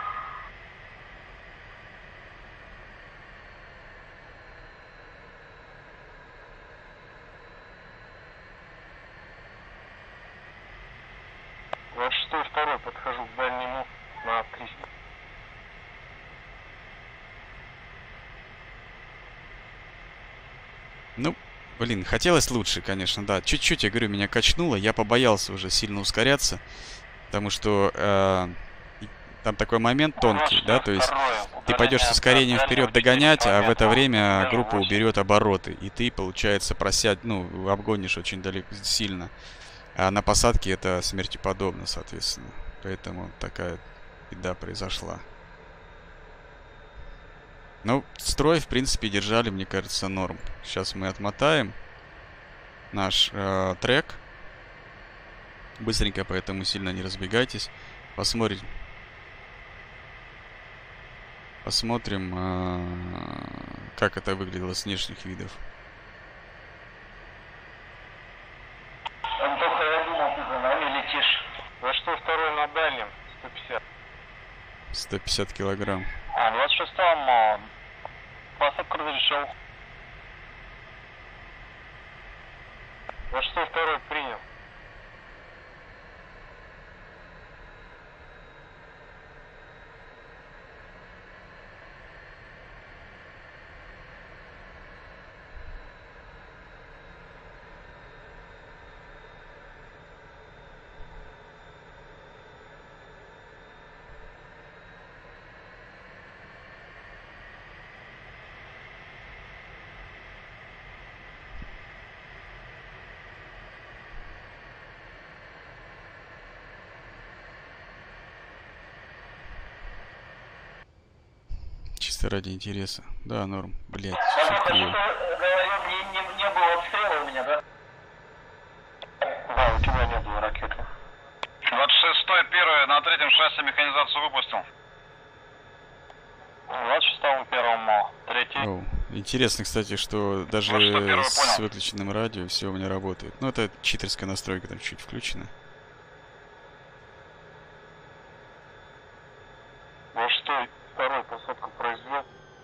двадцать шестой второй подхожу к дальнему на триста. Ну, блин, хотелось лучше, конечно, да. Чуть-чуть, я говорю, меня качнуло. Я побоялся уже сильно ускоряться. Потому что э, там такой момент тонкий, да, то есть ты пойдешь с ускорением вперед догонять, а в это время группа уберет обороты, и ты, получается, просядь, ну, обгонишь очень далеко, сильно. А на посадке это смерти подобно, соответственно. Поэтому такая беда произошла. Ну, строй, в принципе, держали, мне кажется, норм. Сейчас мы отмотаем наш э, трек. Быстренько, поэтому сильно не разбегайтесь. Посмотрим. Посмотрим, э, как это выглядело с внешних видов. Антоха, я думал, ты за нами летишь. За что второй на дальнем? сто пятьдесят. сто пятьдесят килограмм. А, двадцать шестом посадку разрешил. За что второй принял? Чисто ради интереса. Да, норм. Блять, Антоха, что говорил, не, не, не было отстрела у меня, да? Да, у тебя не было ракеты. двадцать шестой первый на третьем шасси механизацию выпустил. двадцать шестому первому третий. Оу. Интересно, кстати, что даже Ну что, первый с понял. выключенным радио все у меня работает. Ну, это читерская настройка, там чуть включена. За что второй посадку произвел?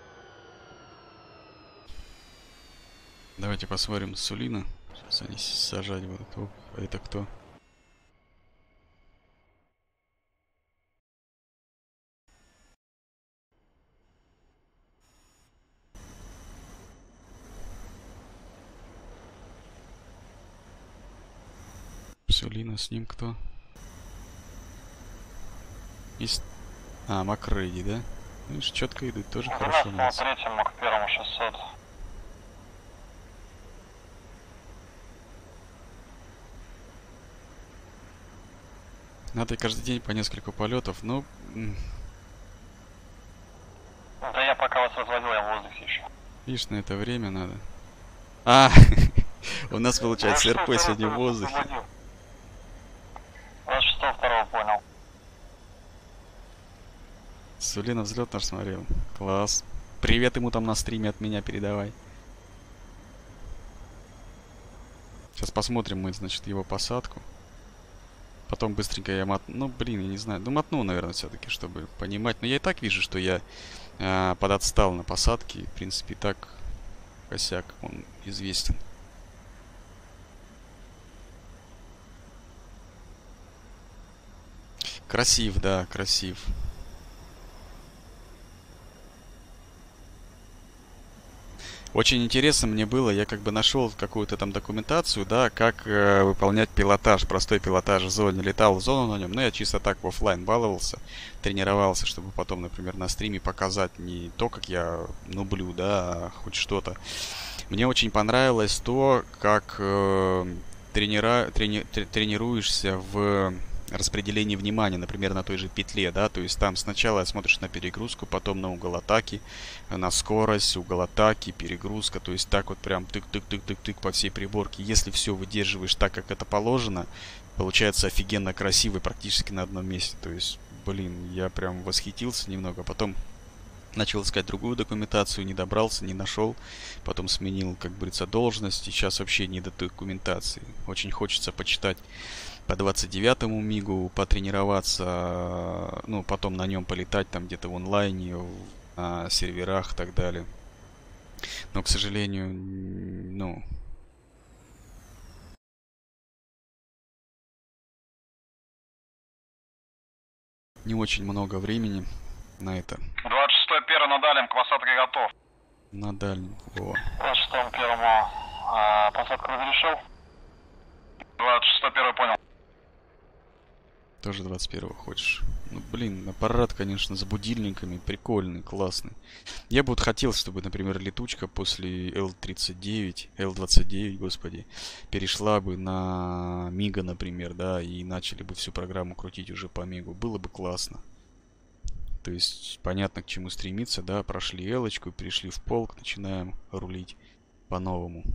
Давайте посмотрим Сулина. Сейчас они сажать будут. Оп, а это кто? Сулина, с ним кто? Есть... А, Макрейди, да? Ну, четко идут, тоже хорошо. На третьему к первому шестьсот. Надо каждый день по несколько полетов, но... Да я пока вас разводил, я в воздухе еще. Видишь, на это время надо. А, у нас получается эр пэ сегодня в воздухе. двадцать шестого второго понял. Сулина взлет наш смотрел. Класс. Привет ему там на стриме от меня передавай. Сейчас посмотрим мы, значит, его посадку. Потом быстренько я мотну. Ну, блин, я не знаю. Ну, мотну, наверное, все-таки, чтобы понимать. Но я и так вижу, что я э, подотстал на посадке. В принципе, и так косяк, он известен. Красив, да, красив. Очень интересно мне было, я как бы нашел какую-то там документацию, да, как э, выполнять пилотаж, простой пилотаж в зоне. Летал в зону на нем, но я чисто так в оффлайн баловался, тренировался, чтобы потом, например, на стриме показать не то, как я нублю, да, а хоть что-то. Мне очень понравилось то, как э, тренера, трени, тренируешься в распределении внимания, например, на той же петле, да, то есть там сначала смотришь на перегрузку, потом на угол атаки, на скорость, угол атаки, перегрузка, то есть так вот прям тык-тык-тык-тык-тык по всей приборке. Если все выдерживаешь так, как это положено, получается офигенно красиво и практически на одном месте. То есть, блин, я прям восхитился немного, потом начал искать другую документацию, не добрался, не нашел, потом сменил, как говорится, должность, и сейчас вообще не до документации. Очень хочется почитать по двадцать девятому мигу, потренироваться, ну, потом на нем полетать там где-то в онлайне, на серверах и так далее. Но, к сожалению, ну... не очень много времени на это. двадцать шестой первый на дальнем, к посадке готов. На дальнем. О. двадцать шестому первому а, посадку разрешил. двадцать шестой первый понял. Тоже двадцать первого хочешь. Ну, блин, аппарат, конечно, с будильниками. Прикольный, классный. Я бы вот хотел, чтобы, например, летучка после эл тридцать девять, эл двадцать девять, господи, перешла бы на Мига, например, да, и начали бы всю программу крутить уже по Мигу. Было бы классно. То есть понятно, к чему стремиться, да, прошли элочку, перешли в полк, начинаем рулить по-новому.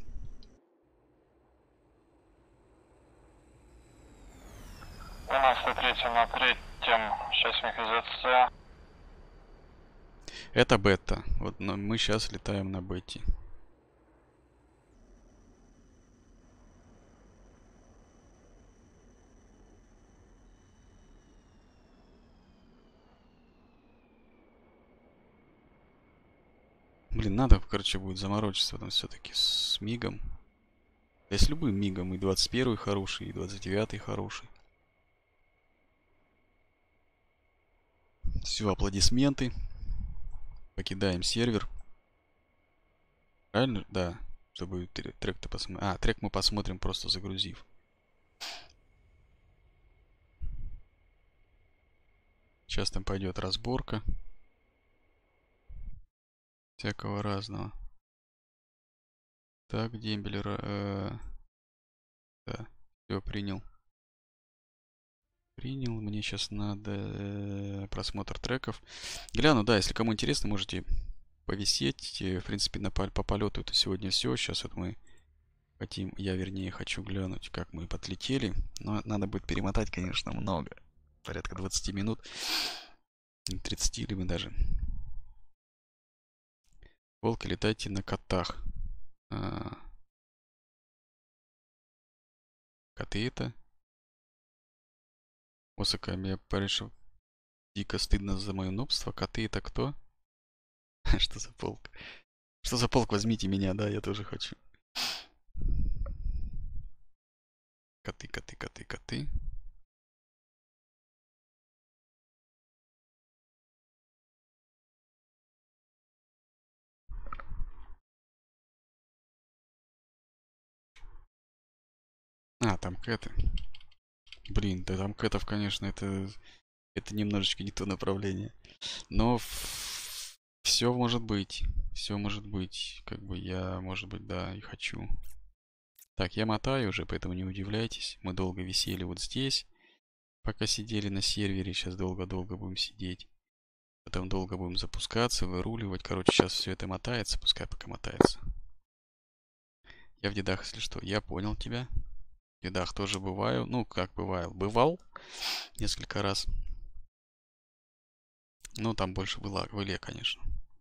девяносто три на третьем, шесть МХЗЦ. Это бета. Вот но мы сейчас летаем на бете. Блин, надо, короче, будет заморочиться там все-таки с мигом. Да с любым мигом. И двадцать первый хороший, и двадцать девятый хороший. Все, аплодисменты. Покидаем сервер. Правильно? Да. Чтобы трек-то посмотреть. А, трек мы посмотрим, просто загрузив. Сейчас там пойдет разборка. Всякого разного. Так, дембелер. Э, да, все, принял. Принял. Мне сейчас надо э, просмотр треков. Гляну, да, если кому интересно, можете повисеть. В принципе, на, по полету это сегодня все. Сейчас вот мы хотим, я вернее хочу глянуть, как мы подлетели. Но надо будет перемотать, конечно, много. Порядка двадцати минут. тридцати либо даже. Волки, летайте на котах. А... Коты это? Осака, мне порешил дико стыдно за мое нобство. Коты это кто? Что за полк? Что за полк? Возьмите меня, да, я тоже хочу. Коты, коты, коты, коты. А, там кэты. Блин, да там кэтов, конечно, это, это немножечко не то направление. Но все может быть. Все может быть. Как бы я, может быть, да, и хочу. Так, я мотаю уже, поэтому не удивляйтесь. Мы долго висели вот здесь. Пока сидели на сервере. Сейчас долго-долго будем сидеть. Потом долго будем запускаться, выруливать. Короче, сейчас все это мотается. Пускай пока мотается. Я в дедах, если что. Я понял тебя. В дедах тоже бываю. Ну, как бываю. Бывал несколько раз. Ну, там больше было в Иле, конечно.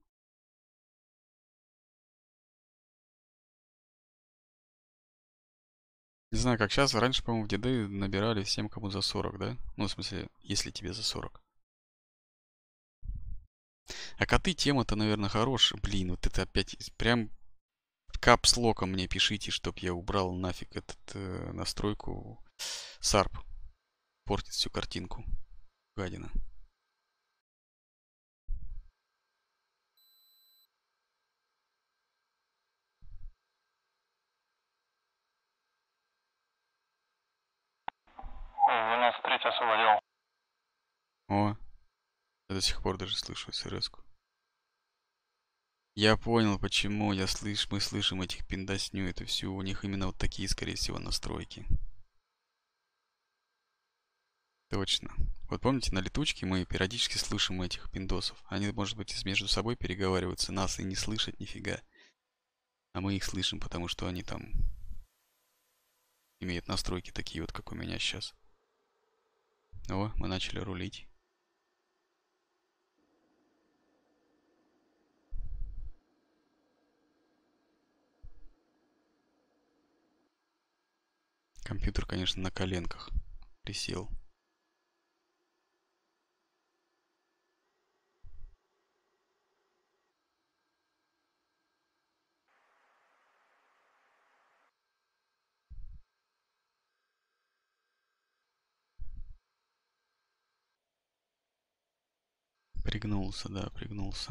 Не знаю, как сейчас. Раньше, по-моему, в деды набирали всем, кому за сорок, да? Ну, в смысле, если тебе за сорок. А коты тема-то, наверное, хорошая. Блин, вот это опять прям капслоком мне пишите, чтоб я убрал нафиг этот э, настройку сарп. Портит всю картинку. Гадина. девяносто три освободил. О, я до сих пор даже слышу СРС-ку. Я понял, почему я слышу, мы слышим этих пиндосню. Это все у них именно вот такие, скорее всего, настройки. Точно. Вот помните, на летучке мы периодически слышим этих пиндосов. Они, может быть, между собой переговариваются, нас и не слышат нифига. А мы их слышим, потому что они там имеют настройки такие вот, как у меня сейчас. О, мы начали рулить. Компьютер, конечно, на коленках присел. Пригнулся, да, пригнулся.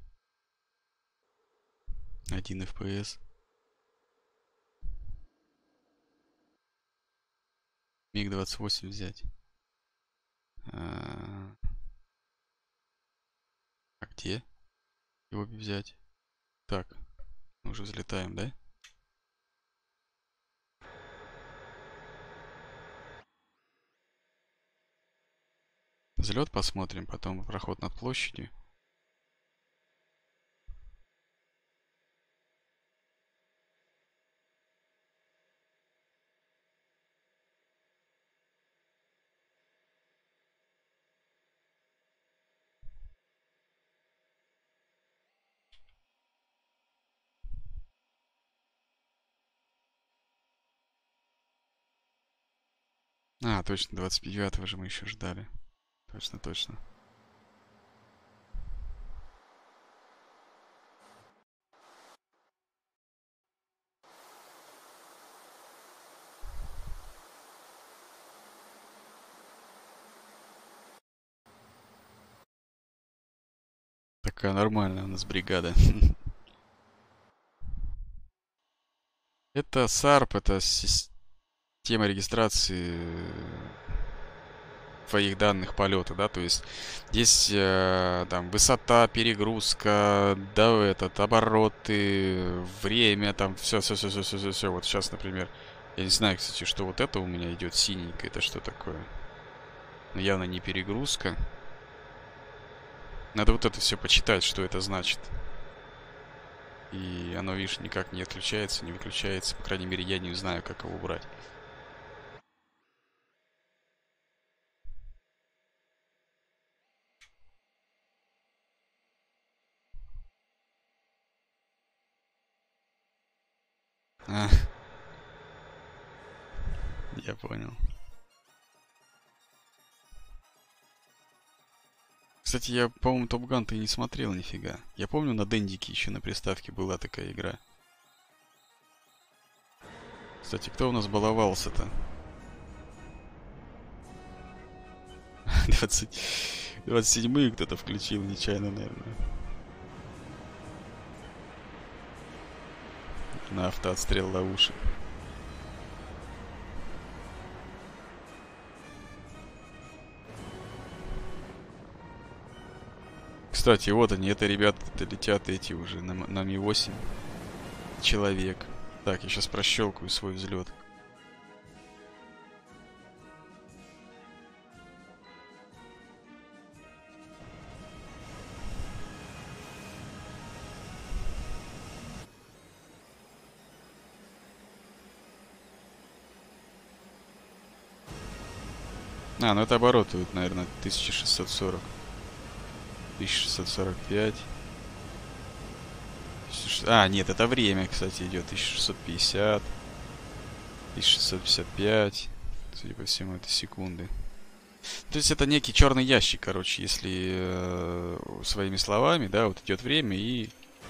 Один эф пи эс. миг двадцать восемь взять. А, а где его взять? Так, мы уже взлетаем, да? взлет посмотрим, потом проход над площадью. А, точно, двадцать девятого же мы еще ждали. Точно, точно. Такая нормальная у нас бригада. Это сарп, это система регистрации твоих данных полета, да, то есть здесь э, там высота, перегрузка, да, этот, обороты, время, там все, все, все, все, все, все, все. Вот сейчас, например, я не знаю, кстати, что вот это у меня идет синенькое, это что такое? Но явно не перегрузка. Надо вот это все почитать, что это значит. И оно, видишь, никак не отключается, не выключается. По крайней мере, я не знаю, как его убрать. А. Я понял. Кстати, я, по-моему, Top Gun-то и не смотрел нифига. Я помню, на Дендике еще на приставке была такая игра. Кстати, кто у нас баловался-то? двадцать... двадцать седьмые кто-то включил нечаянно, наверное. На автоотстрел ловушек. Кстати, вот они, это ребята летят эти уже на, на Ми восемь. Человек. Так, я сейчас прощелкаю свой взлет. А, ну это обороты, вот, наверное, тысяча шестьсот сорок. тысяча шестьсот сорок пять. А, нет, это время, кстати, идет. тысяча шестьсот пятьдесят. тысяча шестьсот пятьдесят пять. Судя по всему, это секунды. То есть это некий черный ящик, короче, если э, своими словами, да, вот идет время и...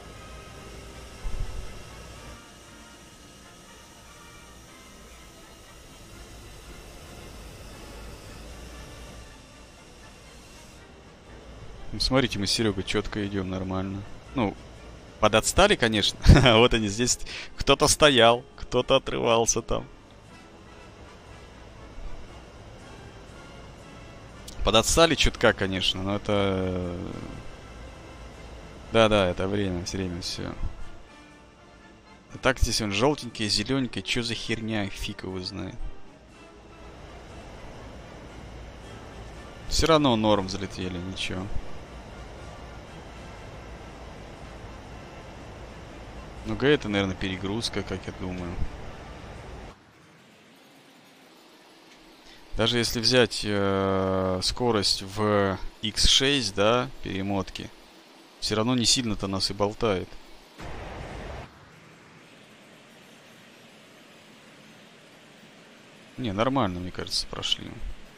Смотрите, мы с Серегой четко идем, нормально. Ну, подотстали, конечно. Вот они здесь. Кто-то стоял, кто-то отрывался там. Подотстали чутка, конечно, но это... Да-да, это время, время, все. А так здесь он желтенький, зелененький. Что за херня, фиг его знает. Все равно норм взлетели, ничего. Ну, Г это, наверное, перегрузка, как я думаю. Даже если взять э, скорость в икс шесть, да, перемотки, все равно не сильно-то нас и болтает. Не, нормально, мне кажется, прошли.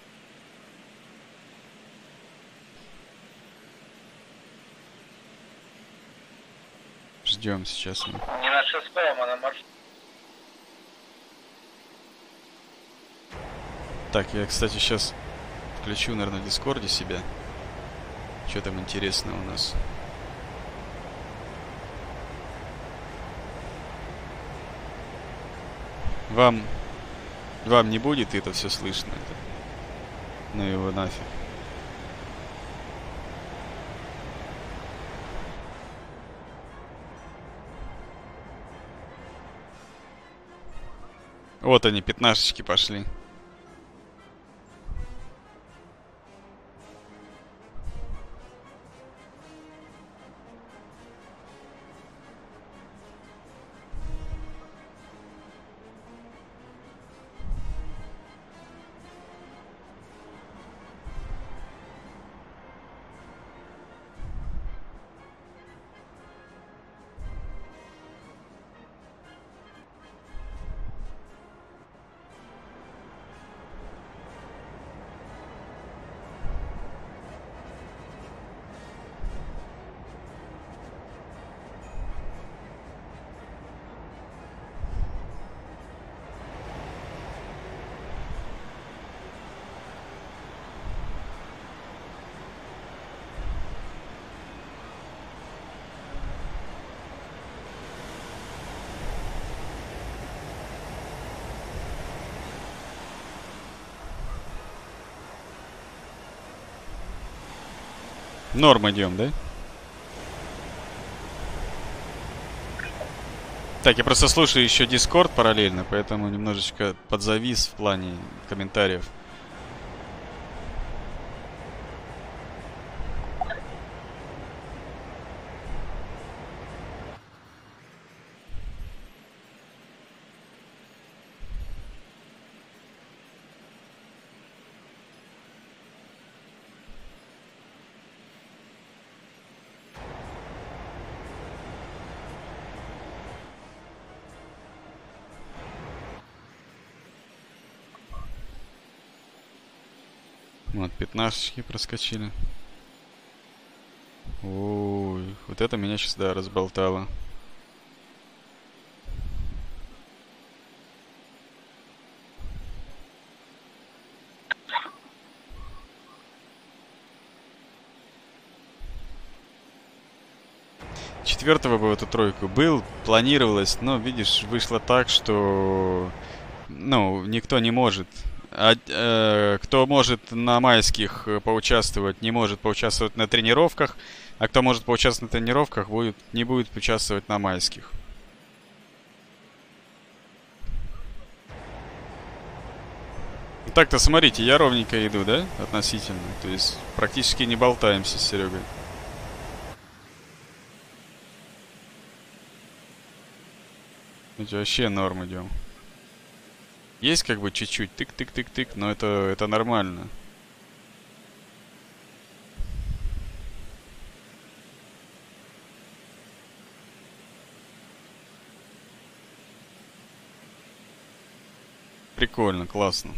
Ждем сейчас. Мы. Не на шестом, а на маршруте. Так, я, кстати, сейчас включу, наверное, в Дискорде себя. Что там интересно у нас? Вам... Вам не будет это все слышно? Это? Ну его нафиг. Вот они, пятнашечки пошли. Норм идем, да? Так, я просто слушаю еще Discord параллельно, поэтому немножечко подзавис в плане комментариев. Вот, пятнашечки проскочили. Ой, вот это меня сейчас, да, разболтало. Четвертого бы в эту тройку был, планировалось, но, видишь, вышло так, что, ну, никто не может. А, э, кто может на майских поучаствовать, не может поучаствовать на тренировках, а кто может поучаствовать на тренировках, будет, не будет участвовать на майских. Так-то, смотрите, я ровненько иду, да, относительно. То есть практически не болтаемся с Серегой. Это вообще норм идем. Есть как бы чуть-чуть тык-тык-тык-тык, но это, это нормально. Прикольно, классно.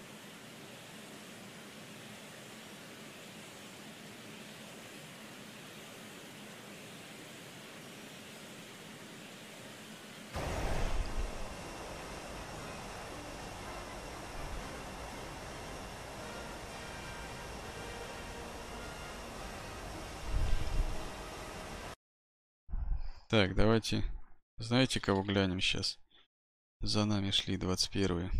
Так, давайте. Знаете, кого глянем сейчас? За нами шли двадцать первые.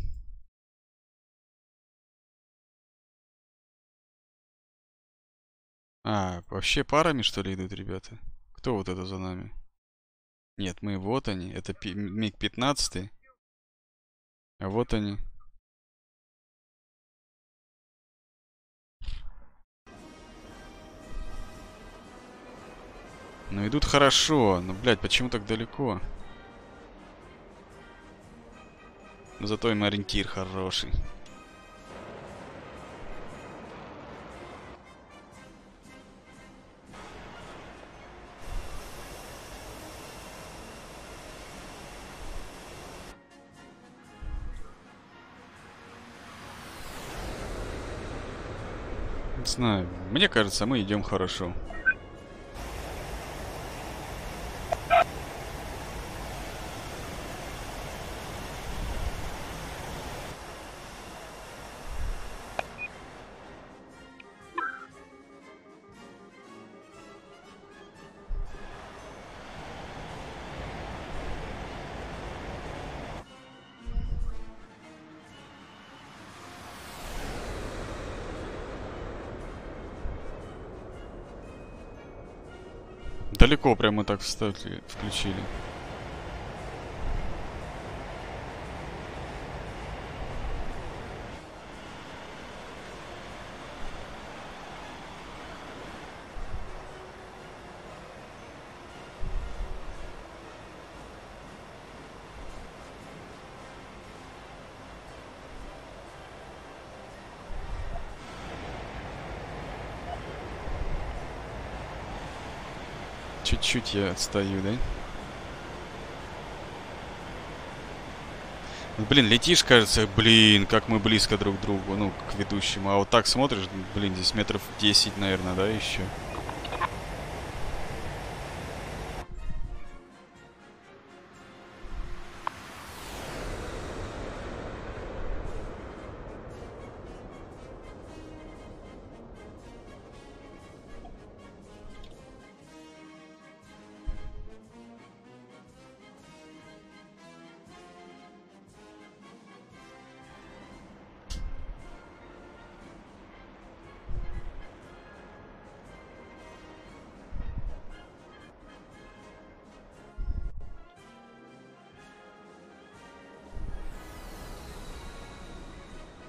А, вообще парами, что ли, идут ребята? Кто вот это за нами? Нет, мы вот они. Это миг пятнадцать. А вот они. Ну идут хорошо. Но, блядь, почему так далеко? Но зато им ориентир хороший. Не знаю. Мне кажется, мы идем хорошо. Далеко прямо так вставили, включили. Чуть-чуть я отстаю, да? Блин, летишь, кажется, блин, как мы близко друг к другу, ну, к ведущему. А вот так смотришь, блин, здесь метров десять, наверное, да, еще.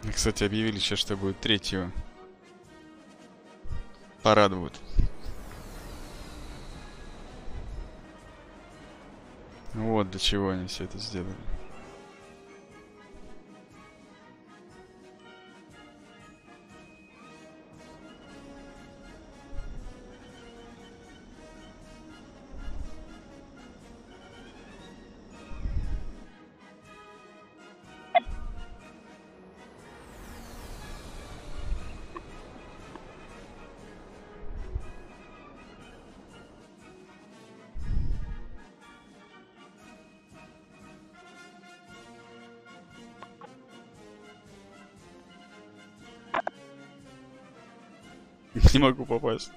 Кстати, объявили сейчас, что будет третьего. Парад будет. Вот для чего они все это сделали. Не могу попасть.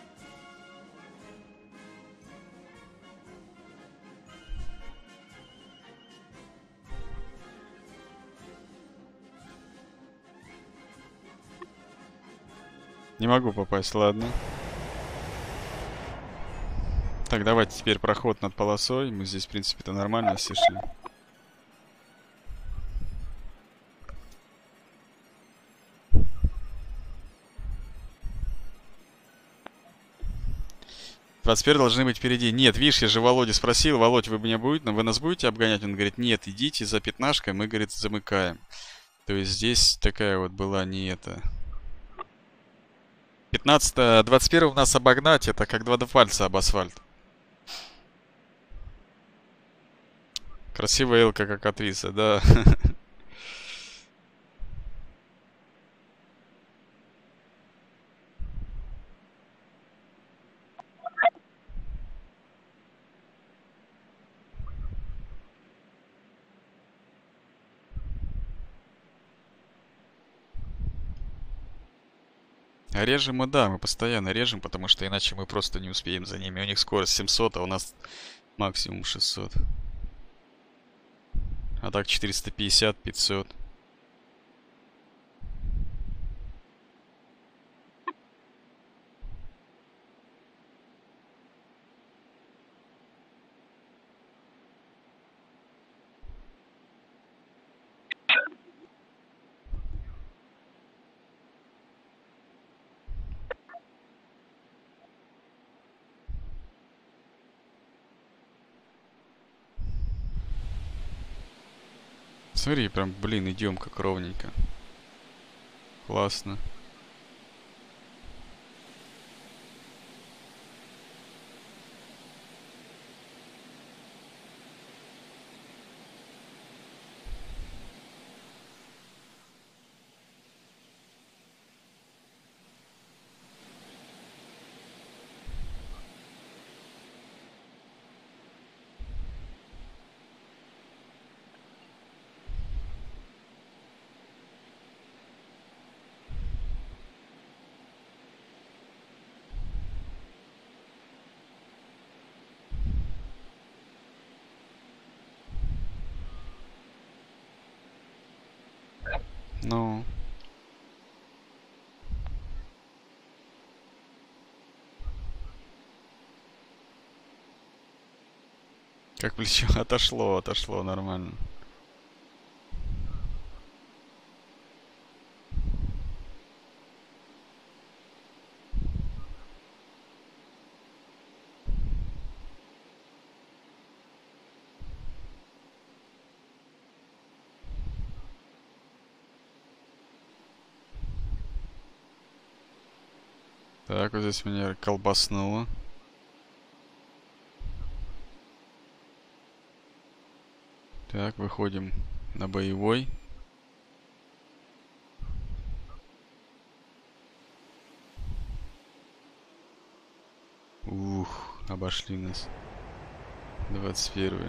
Не могу попасть, ладно. Так, давайте теперь проход над полосой. Мы здесь, в принципе-то, нормально все шли. двадцать первые должны быть впереди. Нет, видишь, я же Володе спросил. Володь, вы меня будете, вы нас будете обгонять? Он говорит, нет, идите за пятнашкой, мы, говорит, замыкаем. То есть здесь такая вот была не это... пятнадцать, двадцать первого нас обогнать, это как два пальца об асфальт. Красивая элка, как от Виса, да. А режем мы, да, мы постоянно режем, потому что иначе мы просто не успеем за ними. У них скорость семьсот, а у нас максимум шестьсот. А так четыреста пятьдесят, пятьсот. Смотри, прям, блин, идем как ровненько. Классно. Ну... Как плечо отошло, отошло нормально. Так, вот здесь меня колбаснуло. Так, выходим на боевой. Ух, обошли нас. двадцать первый.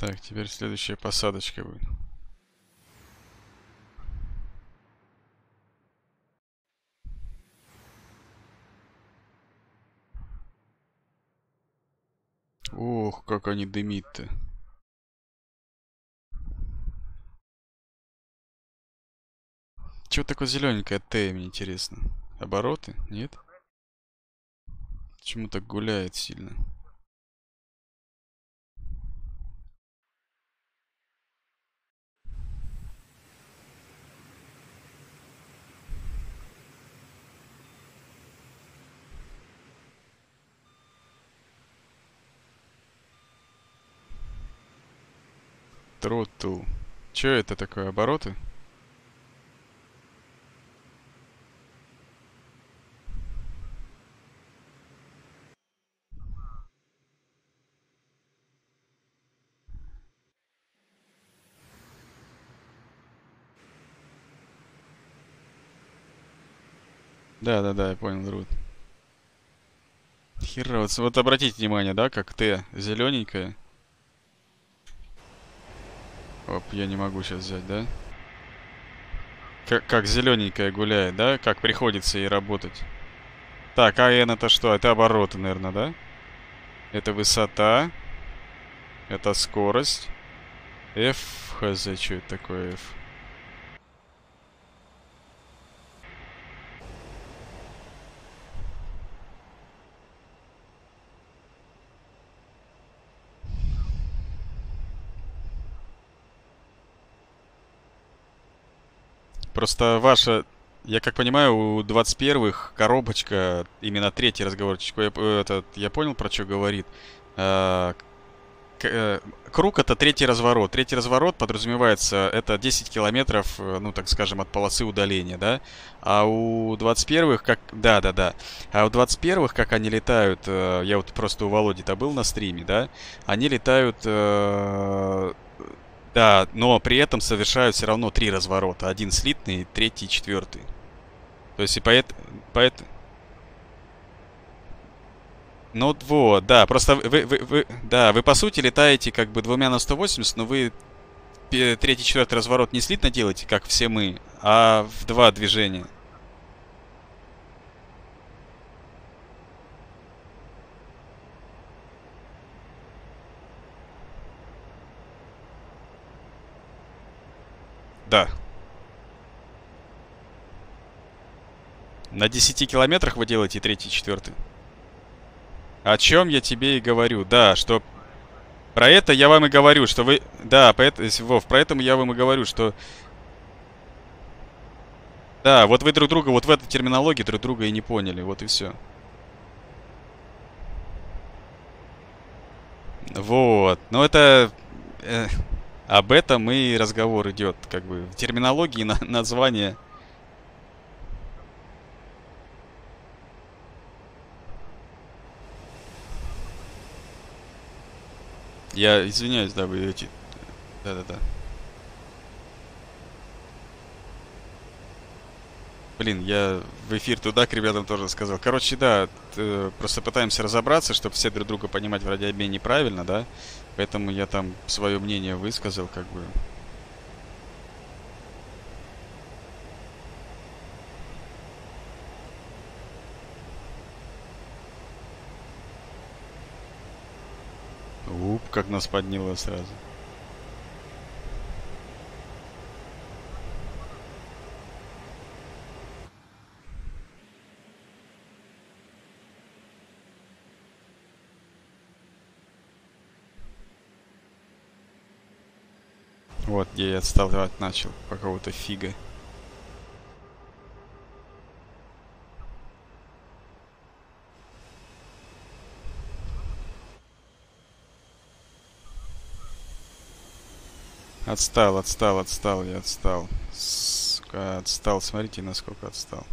Так, теперь следующая посадочка будет. Ох, как они дымит-то. Чего такое зелененькое Т, мне интересно? Обороты? Нет? Почему так гуляет сильно? Тротл. Чё это такое? Обороты? Да-да-да, я понял, Рут. Хера, вот, вот обратите внимание, да, как Т зелененькая. Оп, я не могу сейчас взять, да? Как, как зелененькая гуляет, да? Как приходится ей работать. Так, а Н это что? Это обороты, наверное, да? Это высота. Это скорость. F, хз, что это такое F? Просто ваша, я как понимаю, у двадцать первых коробочка, именно третий разговорчик, я, п- этот, я понял, про что говорит. А, к- э, круг это третий разворот. Третий разворот подразумевается, это десять километров, э, ну так скажем, от полосы удаления, да? А у двадцать первых, как, да, да, да. А у двадцать первых, как они летают, э, я вот просто у Володи-то был на стриме, да? Они летают, э, да, но при этом совершают все равно три разворота. Один слитный, третий, четвертый. То есть и поэт... поэт... Ну вот, вот, да, просто вы, вы, вы, да, вы по сути летаете как бы двумя на сто восемьдесят, но вы пе- третий, четвертый разворот не слитно делаете, как все мы, а в два движения. Да. На десяти километрах вы делаете третий, четвертый. О чем я тебе и говорю, да, что про это я вам и говорю, что вы... Да, поэт... Вов, поэтому я вам и говорю, что... Да, вот вы друг друга, вот в этой терминологии друг друга и не поняли, вот и все. Вот, ну это... э, об этом и разговор идет, как бы, в терминологии, на, название. Я извиняюсь, да, вы эти... Да-да-да. Блин, я в эфир туда к ребятам тоже сказал. Короче, да, т- просто пытаемся разобраться, чтобы все друг друга понимать в радиообмене правильно, да? Поэтому я там свое мнение высказал, как бы. Уп, как нас подняло сразу. Вот, где я отставать начал по какого-то фига. Отстал, отстал, отстал, я отстал. Сука, отстал. Смотрите, насколько отстал.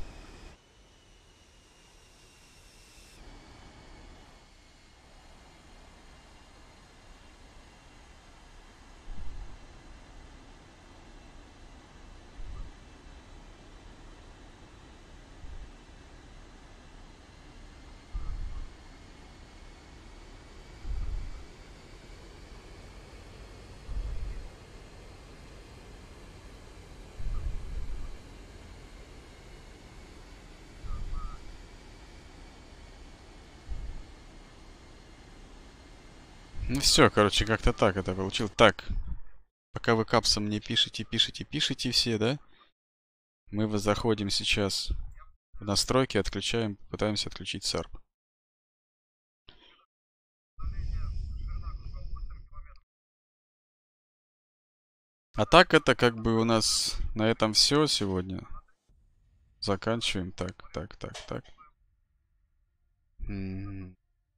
Ну все, короче, как-то так это получилось. Так, пока вы капсом мне пишете, пишете, пишете все, да? Мы вот заходим сейчас в настройки, отключаем, пытаемся отключить сарп. А так это как бы у нас на этом все сегодня. Заканчиваем. Так, так, так, так. М.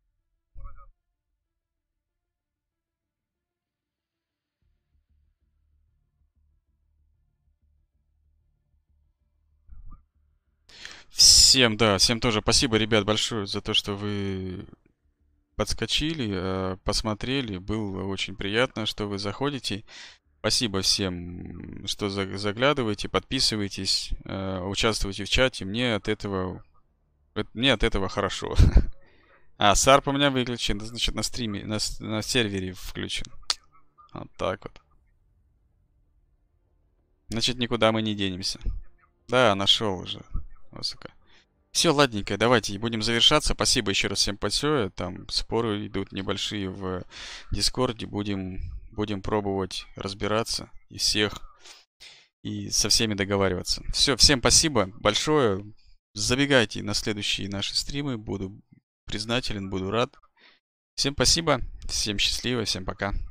Всем, да, всем тоже спасибо, ребят, большое за то, что вы подскочили, э, посмотрели. Было очень приятно, что вы заходите. Спасибо всем, что за- заглядываете, подписываетесь, э, участвуете в чате. Мне от этого, э, мне от этого хорошо. А, сарп у меня выключен, это значит на стриме, на, с- на сервере включен. Вот так вот. Значит, никуда мы не денемся. Да, нашел уже. Высоко. Все, ладненько, давайте будем завершаться. Спасибо еще раз всем большое. Там споры идут небольшие в Дискорде. Будем, будем пробовать разбираться и всех, и со всеми договариваться. Все, всем спасибо большое. Забегайте на следующие наши стримы. Буду признателен, буду рад. Всем спасибо, всем счастливо, всем пока.